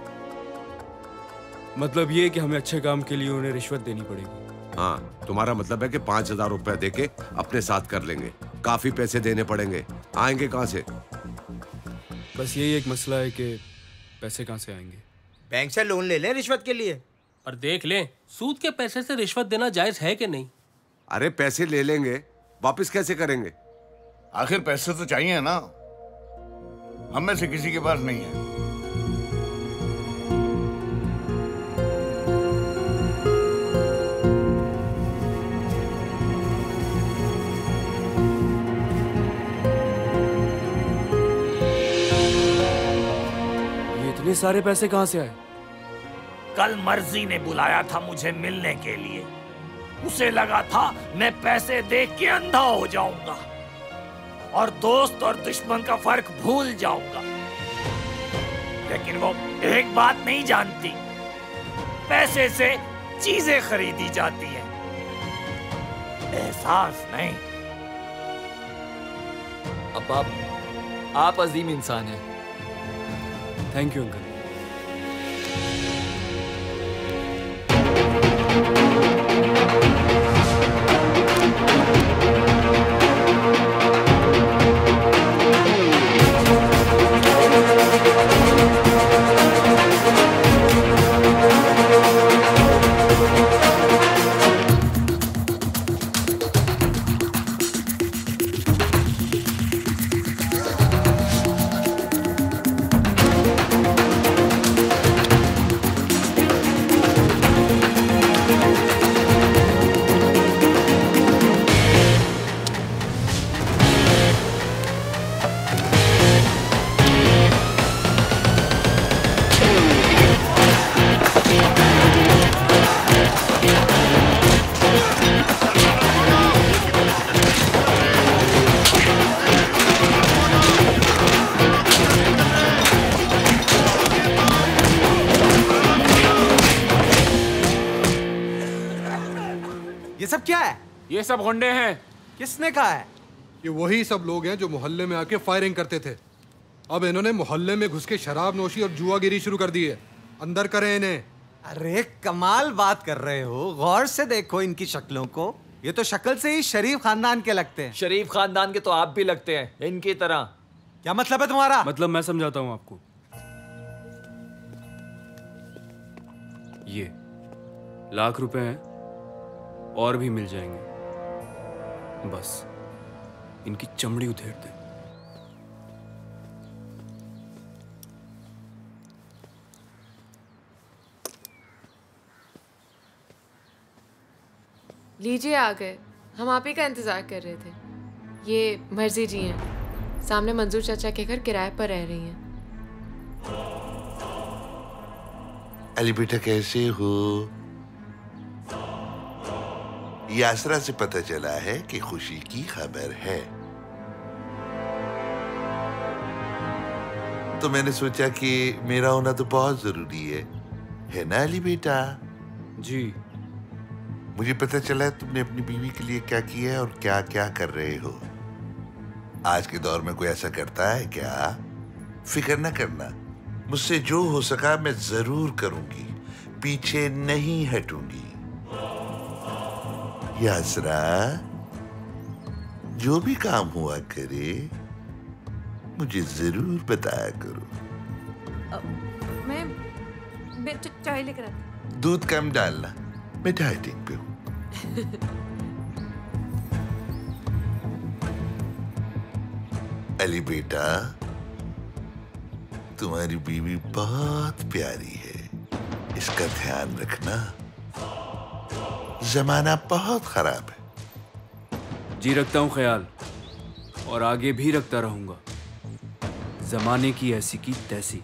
मतलब ये कि हमें अच्छे काम के लिए उन्हें रिश्वत देनी पड़ेगी। हाँ, तुम्हारा मतलब है कि 5,000 रुपए देके अपने साथ कर लेंगे। काफी पैसे देने पड़ेंगे, आएंगे कहाँ से? बस यही एक मसला है कि पैसे कहाँ से आएंगे। बैंक से लोन ले लें रिश्वत के लिए। और देख लें सूद के पैसे से रिश्वत देना जायज है कि नहीं। अरे पैसे ले लेंगे, वापस कैसे करेंगे? आखिर पैसे तो चाहिए ना, हम में से किसी के पास नहीं है। ये इतने सारे पैसे कहाँ से आए? कल मर्जी ने बुलाया था मुझे मिलने के लिए। उसे लगा था मैं पैसे देख के अंधा हो जाऊंगा और दोस्त और दुश्मन का फर्क भूल जाऊंगा, लेकिन वो एक बात नहीं जानती, पैसे से चीजें खरीदी जाती हैं, एहसास नहीं। अब आप अजीम इंसान हैं। Thank you uncle. ये सब क्या है? ये सब गुंडे हैं। किसने कहा है? ये वही सब लोग हैं जो मोहल्ले में आके फायरिंग करते थे। अब इन्होंने मोहल्ले में घुस के शराब नोशी और जुआगिरी शुरू कर दी है। अंदर करें इन्हें। अरे कमाल बात कर रहे हो, गौर से देखो इनकी शक्लों को। ये तो शक्ल से ही शरीफ खानदान के लगते हैं। शरीफ खानदान के तो आप भी लगते हैं, इनकी तरह। क्या मतलब है तुम्हारा? मतलब मैं समझाता हूं आपको। ये लाख रुपए हैं और भी मिल जाएंगे, बस इनकी चमड़ी उधेड़ दे। लीजिए, आ गए। हम आप ही का इंतजार कर रहे थे। ये मर्जी जी हैं, सामने मंजूर चाचा के घर किराए पर रह रही हैं। अली बेटा कैसे हो? यासरा से पता चला है कि खुशी की खबर है, तो मैंने सोचा कि मेरा होना तो बहुत जरूरी है ना अली बेटा? जी। मुझे पता चला है तुमने अपनी बीवी के लिए क्या किया है और क्या क्या कर रहे हो। आज के दौर में कोई ऐसा करता है क्या? फिक्र न करना, मुझसे जो हो सका मैं जरूर करूंगी, पीछे नहीं हटूंगी। यासरा, जो भी काम हुआ करे मुझे जरूर बताया करो। मैं चाय लेकर आती। दूध कम डालना, मैं डाइटिंग पे हूं। अली बेटा, तुम्हारी बीवी बहुत प्यारी है, इसका ध्यान रखना। जमाना बहुत खराब है। जी रखता हूं ख्याल, और आगे भी रखता रहूंगा। जमाने की ऐसी की तैसी।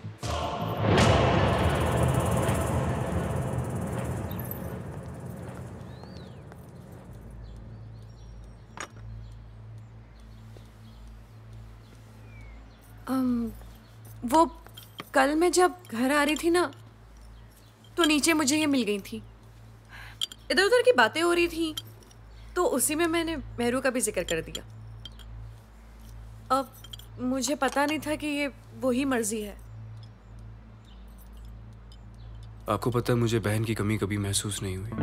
वो कल मैं जब घर आ रही थी ना, तो नीचे मुझे ये मिल गई थी। इधर उधर की बातें हो रही थी, तो उसी में मैंने मेहरू का भी जिक्र कर दिया। अब मुझे पता नहीं था कि ये वही मर्जी है। आपको पता है, मुझे बहन की कमी कभी महसूस नहीं हुई।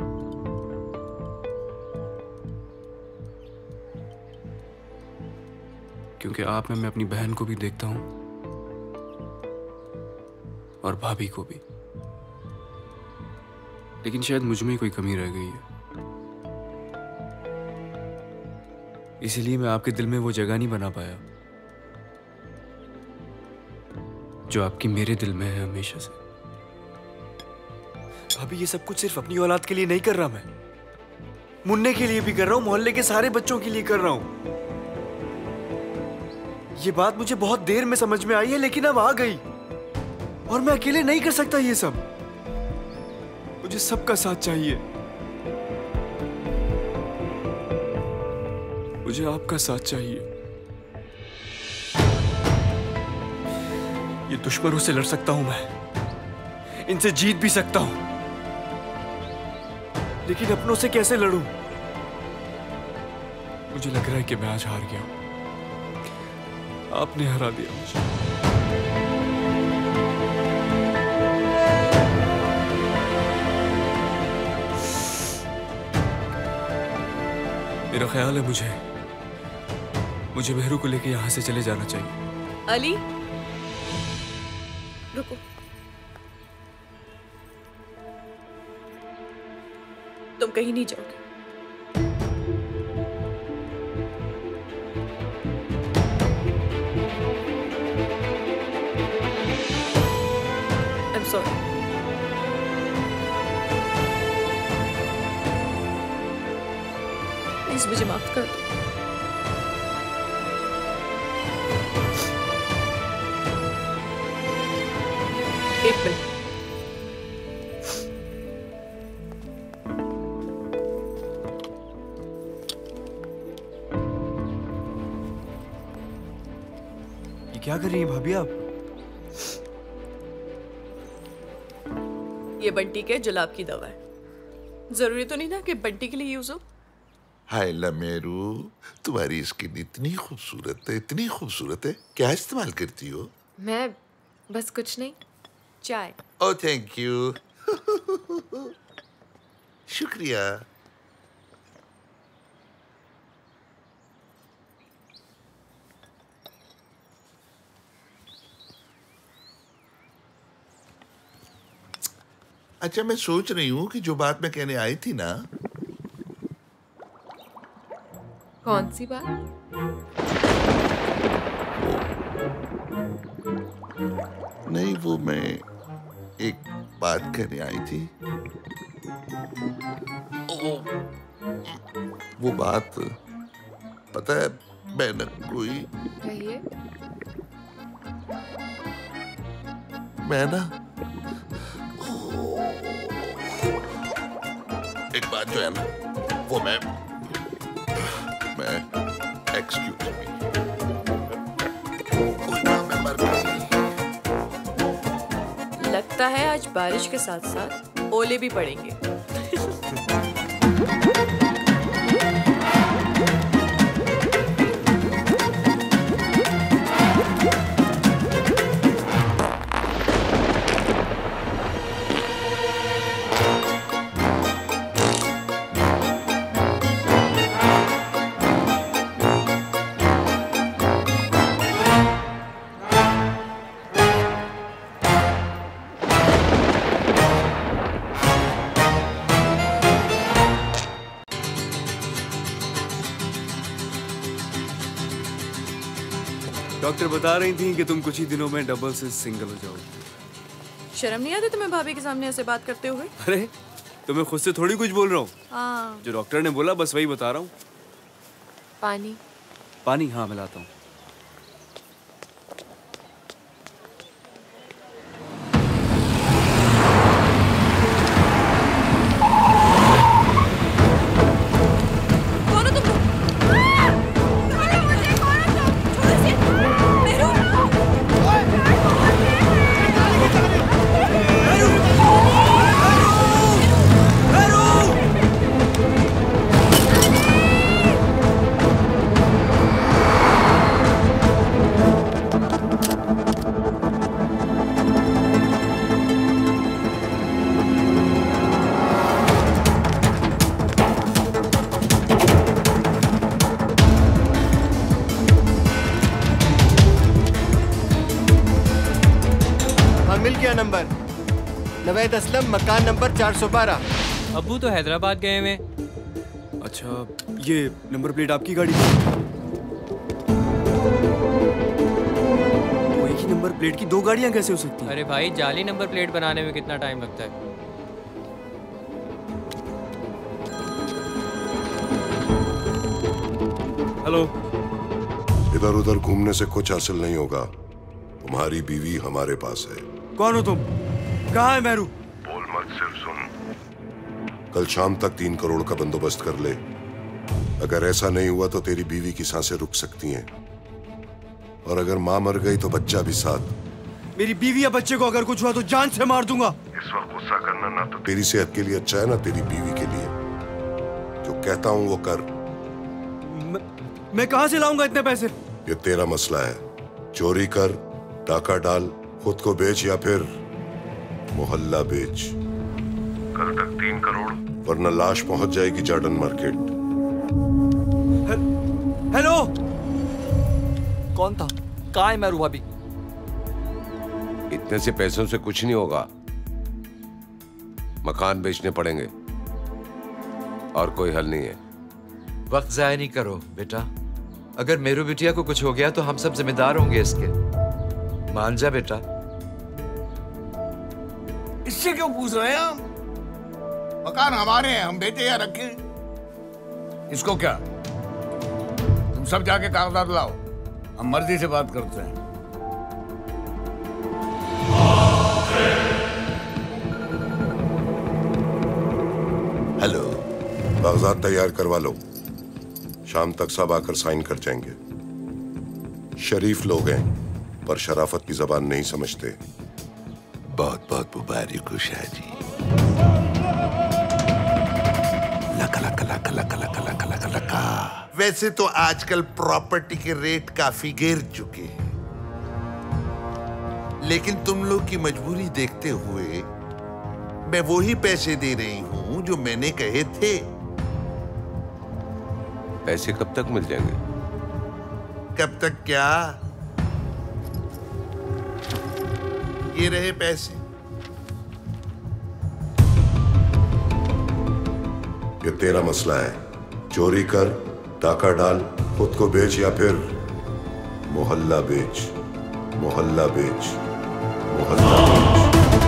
क्योंकि आप में मैं अपनी बहन को भी देखता हूं और भाभी को भी। लेकिन शायद मुझ में ही कोई कमी रह गई है, इसीलिए मैं आपके दिल में वो जगह नहीं बना पाया जो आपकी मेरे दिल में है हमेशा से। भाभी, ये सब कुछ सिर्फ अपनी औलाद के लिए नहीं कर रहा मैं, मुन्ने के लिए भी कर रहा हूं, मोहल्ले के सारे बच्चों के लिए कर रहा हूं। ये बात मुझे बहुत देर में समझ में आई है, लेकिन अब आ गई, और मैं अकेले नहीं कर सकता ये सब। मुझे सबका साथ चाहिए। मुझे आपका साथ चाहिए। ये दुश्मनों से लड़ सकता हूं मैं, इनसे जीत भी सकता हूं, लेकिन अपनों से कैसे लड़ूं? मुझे लग रहा है कि मैं आज हार गया हूं। आपने हरा दिया मुझे। मेरा ख्याल है मुझे मेहरू को लेकर यहां से चले जाना चाहिए। अली, रुको। तुम कहीं नहीं जाओगे। I'm sorry. प्लीज मुझे माफ कर दो। एक मिनट। ये क्या कर रही हैं भाभी आप? ये बंटी के जुलाब की दवा है। जरूरी तो नहीं ना कि बंटी के लिए यूज हो। हाय लमेरू, तुम्हारी स्किन इतनी खूबसूरत है, क्या इस्तेमाल करती हो? मैं बस कुछ नहीं, चाय। Oh thank you. शुक्रिया। अच्छा, मैं सोच रही हूँ कि जो बात मैं कहने आई थी ना। कौन सी बात? नहीं, वो मैं एक बात कहने आई थी। वो बात पता है, मैं न कोई कहिए। मैं ना एक बात जो है ना, वो मैं एक्सक्यूज मी, कोई ना, मैं मर गई। लगता है आज बारिश के साथ साथ ओले भी पड़ेंगे। डॉक्टर बता रही थी कि तुम कुछ ही दिनों में डबल से सिंगल हो जाओगी। शर्म नहीं आती तुम्हें भाभी के सामने ऐसे बात करते हुए? अरे तो मैं खुद से थोड़ी कुछ बोल रहा हूँ। हाँ। जो डॉक्टर ने बोला बस वही बता रहा हूँ। पानी। पानी, हाँ मैं लाता हूँ। नंबर नवेद असलम, मकान नंबर 412। अब्बू तो हैदराबाद गए हुए। अच्छा, ये नंबर प्लेट आपकी गाड़ी की? तो एक ही नंबर प्लेट की दो गाड़ियां कैसे हो सकती हैं? अरे भाई, जाली नंबर प्लेट बनाने में कितना टाइम लगता है? हेलो। इधर उधर घूमने से कुछ हासिल नहीं होगा। तुम्हारी बीवी हमारे पास है। कौन हो तुम? कहाँ है मेहरू? बोल मत, सिर्फ सुन। कल शाम तक 3 करोड़ का बंदोबस्त कर ले। अगर ऐसा नहीं हुआ तो तेरी बीवी की सांसें रुक सकती हैं, और अगर मां मर गई तो बच्चा भी साथ। मेरी बीवी या बच्चे को अगर कुछ हुआ तो जान से मार दूंगा। इस वक्त गुस्सा करना ना तो तेरी सेहत के लिए अच्छा है, ना तेरी बीवी के लिए। जो कहता हूं वो कर। मैं कहां से लाऊंगा इतने पैसे? ये तेरा मसला है। चोरी कर, डाका डाल, खुद को बेच या फिर मोहल्ला बेच। कल तक 3 करोड़, वरना लाश पहुंच जाएगी जार्डन मार्केट। हेलो। कौन था? कहाँ है मेहरू भाभी? इतने से पैसों से कुछ नहीं होगा। मकान बेचने पड़ेंगे और कोई हल नहीं है। वक्त जाया नहीं करो बेटा। अगर मेरू बिटिया को कुछ हो गया तो हम सब जिम्मेदार होंगे इसके। मान जा बेटा। इससे क्यों पूछ रहे हैं हम? मकान हमारे हैं, हम बेचे या रखे। इसको क्या? तुम सब जाके कागजात लाओ, हम मर्जी से बात करते हैं। हेलो। कागजात तैयार करवा लो, शाम तक सब आकर साइन कर जाएंगे। शरीफ लोग हैं पर शराफत की जबान नहीं समझते। बहुत बहुत मुबारक हो Shahji. Luck luck luck luck luck luck luck luck वैसे तो आजकल प्रॉपर्टी के रेट काफी गिर चुके हैं, लेकिन तुम लोग की मजबूरी देखते हुए मैं वही पैसे दे रही हूं जो मैंने कहे थे। पैसे कब तक मिल जाएंगे? कब तक क्या? ये रहे पैसे। ये तेरा मसला है। चोरी कर, डाका डाल, खुद को बेच या फिर मोहल्ला बेच, मोहल्ला बेच, मोहल्ला बेच।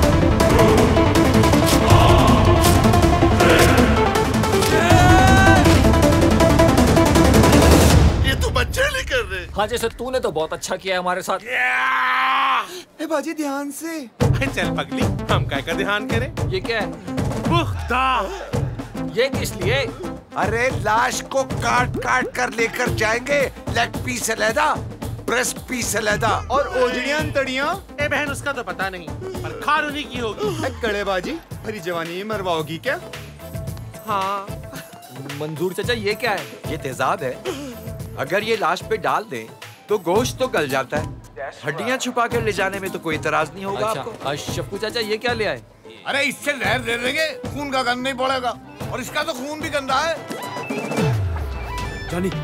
ये तो बच्चे नहीं कर रहे। हाँ, जैसे तूने तो बहुत अच्छा किया है हमारे साथ। ए बाजी ध्यान से। चल पगली, हम क्या का ध्यान करें? ये क्या है? पुख्ता। ये किस लिए? अरे लाश को काट काट कर लेकर जाएंगे। लेग पीस अलहदा, ब्रेस्ट पीस अलहदा और ओजड़ियां तड़ियां। ए बहन, उसका तो पता नहीं, पर खार उन्हीं की होगी। कड़ेबाजी भरी जवानी मरवाओगी क्या? हाँ। मंजूर चाचा, ये क्या है? ये तेजाब है। अगर ये लाश पे डाल दें तो गोश्त तो गल जाता है। हड्डियां छुपा कर ले जाने में तो कोई इतराज नहीं होगा आपको। शप्पू चाचा, ये क्या ले आए? अरे इससे जहर दे देंगे, खून का गंद नहीं पड़ेगा, और इसका तो खून भी गंदा है। जानी,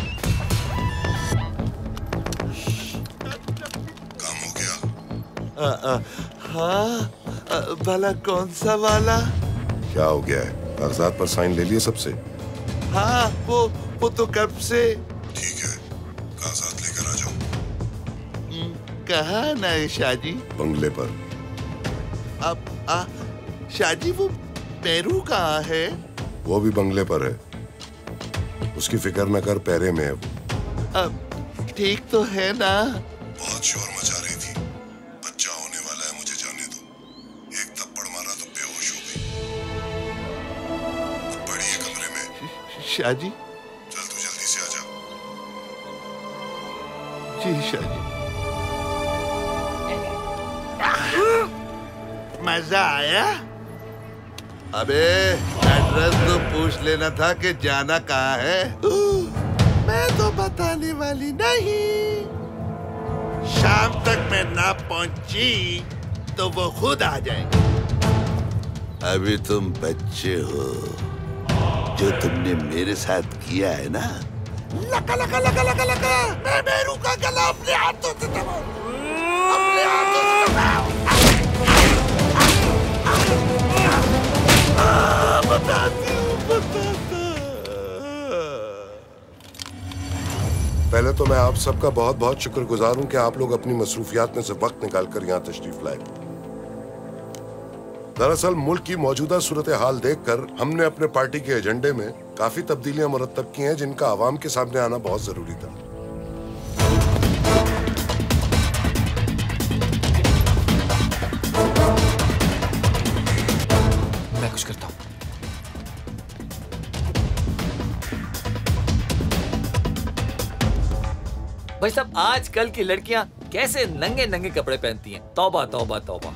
काम हो गया? हाँ, भला कौन सा वाला? क्या हो गया है? कागजात पर साइन ले लिए सबसे? हाँ, वो तो कब से। ठीक है, कागजात लेकर आ जाओ। कहाँ ना है शाहजी? बंगले पर। अब शाहजी, वो पेरू कहाँ है? वो भी बंगले पर है। उसकी फिक्र न कर, पैरे में है वो। अब ठीक तो है ना? बहुत शोर मचा रही थी। बच्चा होने वाला है, मुझे जाने दो। एक थप्पड़ मारा तो बेहोश हो गई। अब बड़ी है कमरे में। शाहजी, चल तू जल्दी से आ जा। जी शाहजी। मजा आया? अबे एड्रेस तो पूछ लेना था कि जाना कहाँ है। मैं तो बताने वाली नहीं। शाम तक मैं ना पहुंची तो वो खुद आ जाएंगे। अभी तुम बच्चे हो। जो तुमने मेरे साथ किया है ना, लका लका लका लका लका, मैं मेरू का गला अपने हाथों से दबाऊं, अपने हाथों से दबाऊं। पहले तो मैं आप सबका बहुत बहुत शुक्रगुजार हूं कि आप लोग अपनी मसरूफियात में से वक्त निकालकर यहाँ तशरीफ लाए। दरअसल मुल्क की मौजूदा सूरत हाल देखकर हमने अपने पार्टी के एजेंडे में काफी तब्दीलियां मुरतब की हैं, जिनका आवाम के सामने आना बहुत जरूरी था। मैं कुछ करता हूँ। भाई साहब, आजकल की लड़कियां कैसे नंगे नंगे कपड़े पहनती हैं। तौबा तौबा तौबा।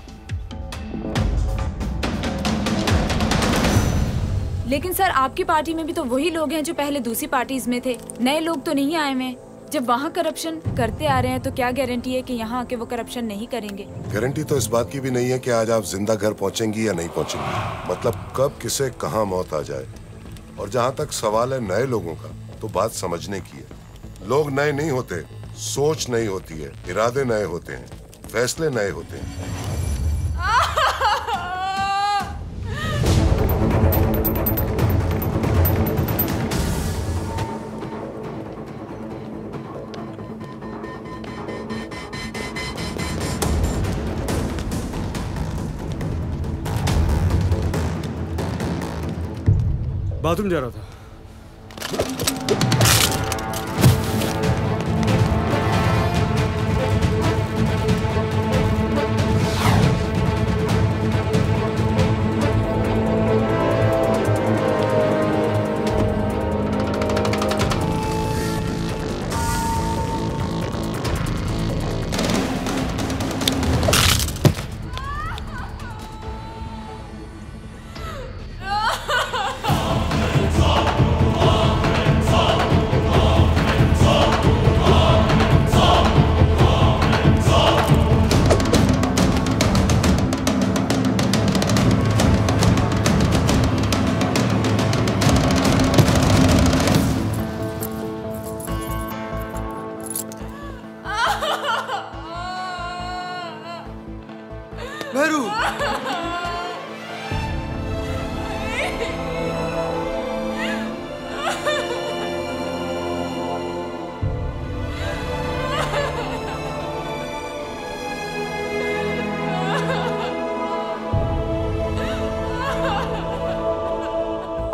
लेकिन सर, आपकी पार्टी में भी तो वही लोग हैं जो पहले दूसरी पार्टीज में थे। नए लोग तो नहीं आए हुए। जब वहाँ करप्शन करते आ रहे हैं तो क्या गारंटी है कि यहाँ आके वो करप्शन नहीं करेंगे? गारंटी तो इस बात की भी नहीं है कि आज आप जिंदा घर पहुंचेंगी या नहीं पहुंचेंगी। मतलब कब किसे कहाँ मौत आ जाए। और जहाँ तक सवाल है नए लोगों का, तो बात समझने की है। लोग नए नहीं होते, सोच नई होती है, इरादे नए होते हैं, फैसले नए होते हैं। बाथरूम जा रहा था।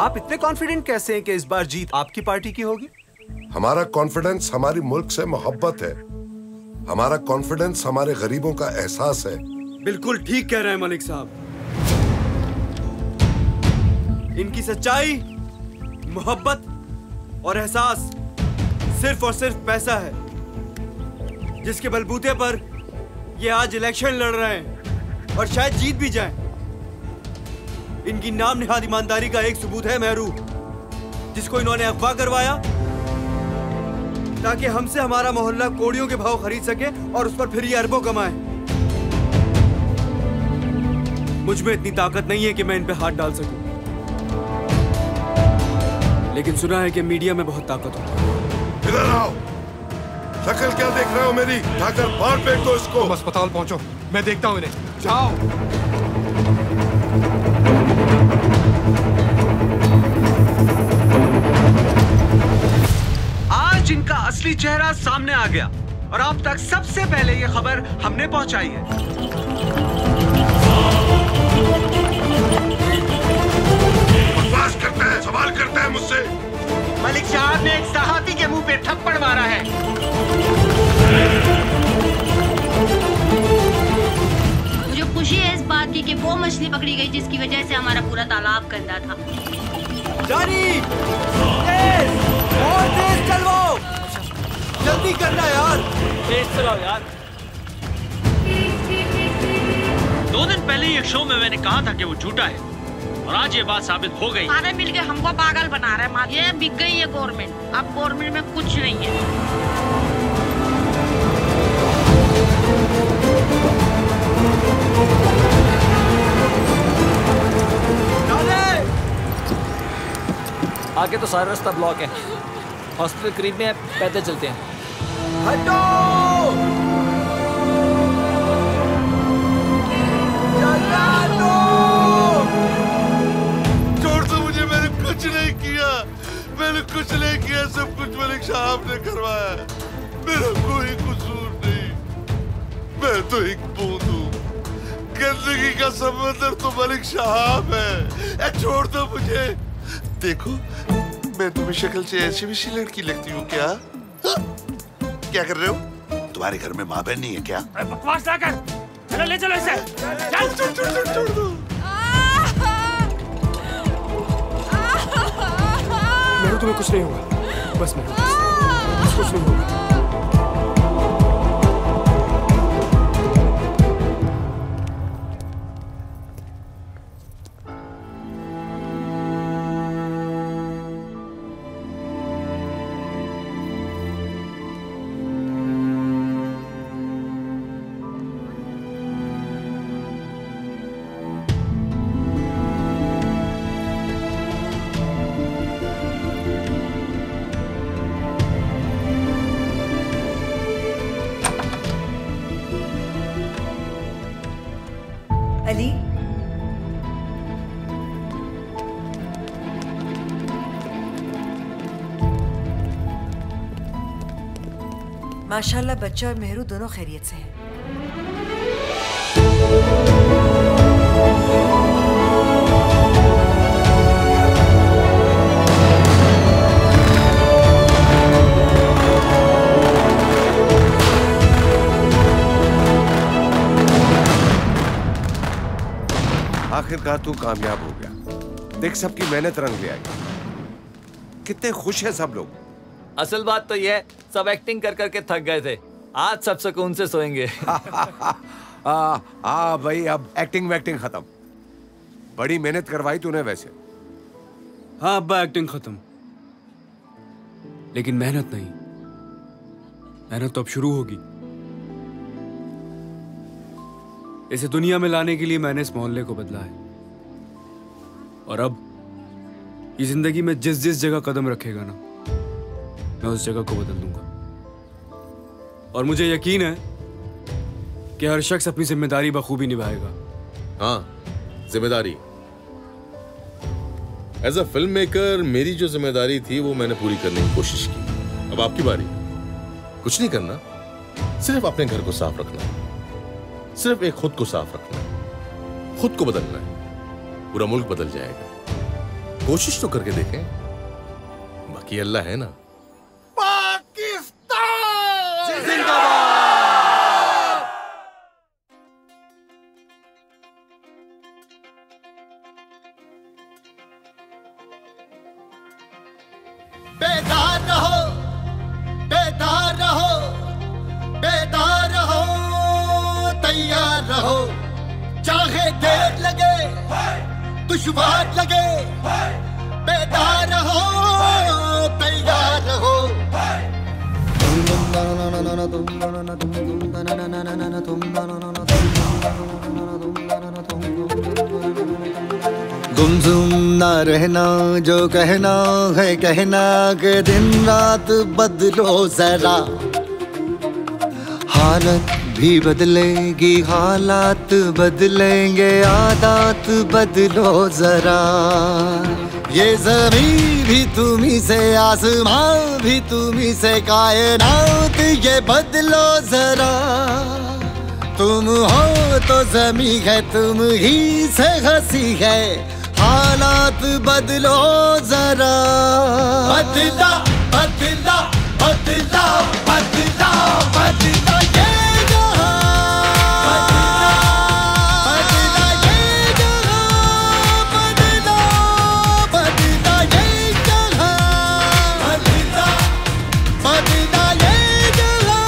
आप इतने कॉन्फिडेंट कैसे हैं कि इस बार जीत आपकी पार्टी की होगी? हमारा कॉन्फिडेंस हमारी मुल्क से मोहब्बत है। हमारा कॉन्फिडेंस हमारे गरीबों का एहसास है। बिल्कुल ठीक कह रहे हैं मलिक साहब। इनकी सच्चाई, मोहब्बत और एहसास सिर्फ और सिर्फ पैसा है, जिसके बलबूते पर ये आज इलेक्शन लड़ रहे हैं और शायद जीत भी जाएं। इनकी नाम निहाद ईमानदारी का एक सबूत है मेहरू, जिसको इन्होंने अगवा करवाया ताकि हमसे हमारा मोहल्ला कोड़ियों के भाव खरीद सके और उस पर फिर ये अरबों कमाए। मुझ में इतनी ताकत नहीं है कि मैं इन पे हाथ डाल सकूं, लेकिन सुना है कि मीडिया में बहुत ताकत हो। इधर आओ। शक्ल क्या देख रहे हो मेरी? ठाकर बाहर फेंक दो इसको। तुम अस्पताल पहुंचो, मैं देखता हूं इन्हें। जाओ। आज इनका असली चेहरा सामने आ गया और अब तक सबसे पहले ये खबर हमने पहुंचाई है। बकवास करते हैं, सवाल करते हैं मुझसे। मलिक साहब ने एक सहाफी के मुंह पे थप्पड़ मारा है। मुझे खुशी है इस बात की कि वो मछली पकड़ी गई जिसकी वजह से हमारा पूरा तालाब गंदा था। जानी, तेज, और तेज चलो, जल्दी करना यार। तेज चलाओ यार। 2 दिन पहले एक शो में मैंने कहा था कि वो झूठा है और आज ये बात साबित हो गई। सारे मिलके हमको पागल बना रहे हैं। ये बिक गई है गवर्नमेंट, अब गवर्नमेंट में कुछ नहीं है। आगे तो सारा रास्ता ब्लॉक है। हॉस्पिटल करीब में है, पैदल चलते हैं। हटो! छोड़ दो मुझे, मैंने कुछ नहीं किया। मैंने कुछ नहीं किया, सब कुछ मलिक साहब ने करवाया। मेरा कोई कसूर नहीं। मैं तो एक बूंद हूँ। गंदगी का समंदर तो मलिक साहब है। छोड़ दो मुझे। देखो, मैं तुम्हें शक्ल से ऐसी वैसी लड़की लगती हूँ क्या? क्या कर रहे हो? तुम्हारे घर में माँ बहन नहीं है क्या? बकवास ना कर। चलो ले चलो इसे। छोड़ दो। मेरे तुम्हें कुछ नहीं होगा, बस मेरे कुछ नहीं होगा। अली, माशाल्लाह बच्चा और मेहरू दोनों खैरियत से हैं। आखिरकार तू कामयाब हो गया। देख, सबकी मेहनत रंग ले आई। कितने खुश हैं सब लोग। असल बात तो ये है, सब एक्टिंग कर करके थक गए थे। आज सब सुकून से सोएंगे। भाई, अब एक्टिंग वैक्टिंग खत्म। बड़ी मेहनत करवाई तूने वैसे। हाँ अब्बा, एक्टिंग खत्म, लेकिन मेहनत नहीं। मेहनत तो अब शुरू होगी। इसे दुनिया में लाने के लिए मैंने इस मोहल्ले को बदला है, और अब ये जिंदगी में जिस जिस जगह कदम रखेगा ना, मैं उस जगह को बदल दूंगा। और मुझे यकीन है कि हर शख्स अपनी जिम्मेदारी बखूबी निभाएगा। हाँ, जिम्मेदारी। एज अ फिल्म मेकर मेरी जो जिम्मेदारी थी वो मैंने पूरी करने की कोशिश की। अब आपकी बारी। कुछ नहीं करना, सिर्फ अपने घर को साफ रखना है। सिर्फ एक खुद को साफ रखना है, खुद को बदलना है, पूरा मुल्क बदल जाएगा। कोशिश तो करके देखें, बाकी अल्लाह है ना। पाकिस्तान जिंदाबाद। बेदार रहो, बेदार रहो, बेदार रहो, तैयार रहो, चाहे देर लगे दुश्वार लगे, बेदार रहो, तैयार रहो। गुमसुम ना रहना, जो कहना है कहना, के दिन रात बदलो जरा। हालत भी बदलेगी, हालात बदलेंगे, आदत बदलो जरा। ये ज़मीन भी तुम्ही से, आसमां भी तुम्ही से, कायनात ये बदलो जरा। तुम हो तो ज़मीं है, तुम ही से हंसी है, हालात बदलो जरा। बदला बदला बदला बदला बदला ये जहां, बदला बदला ये जहां, बदला बदला ये जहां, बदला बदला ये जहां।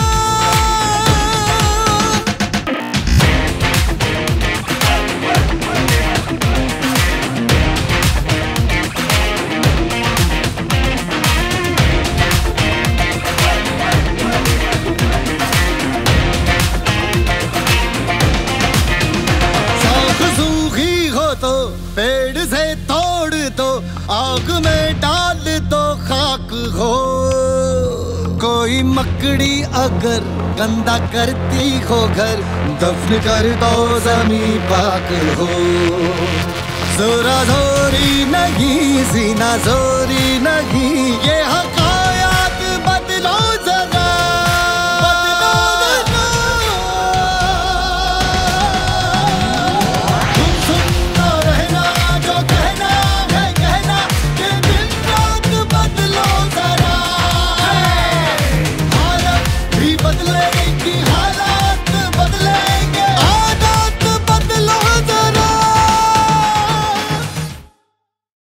पेड़ से तोड़ दो, आग में डाल दो, खाक हो। कोई मकड़ी अगर गंदा करती हो घर, दफन कर दो, ज़मीं पाक हो। जोरा जोरी नहीं, सीना जोरी नहीं, ये हक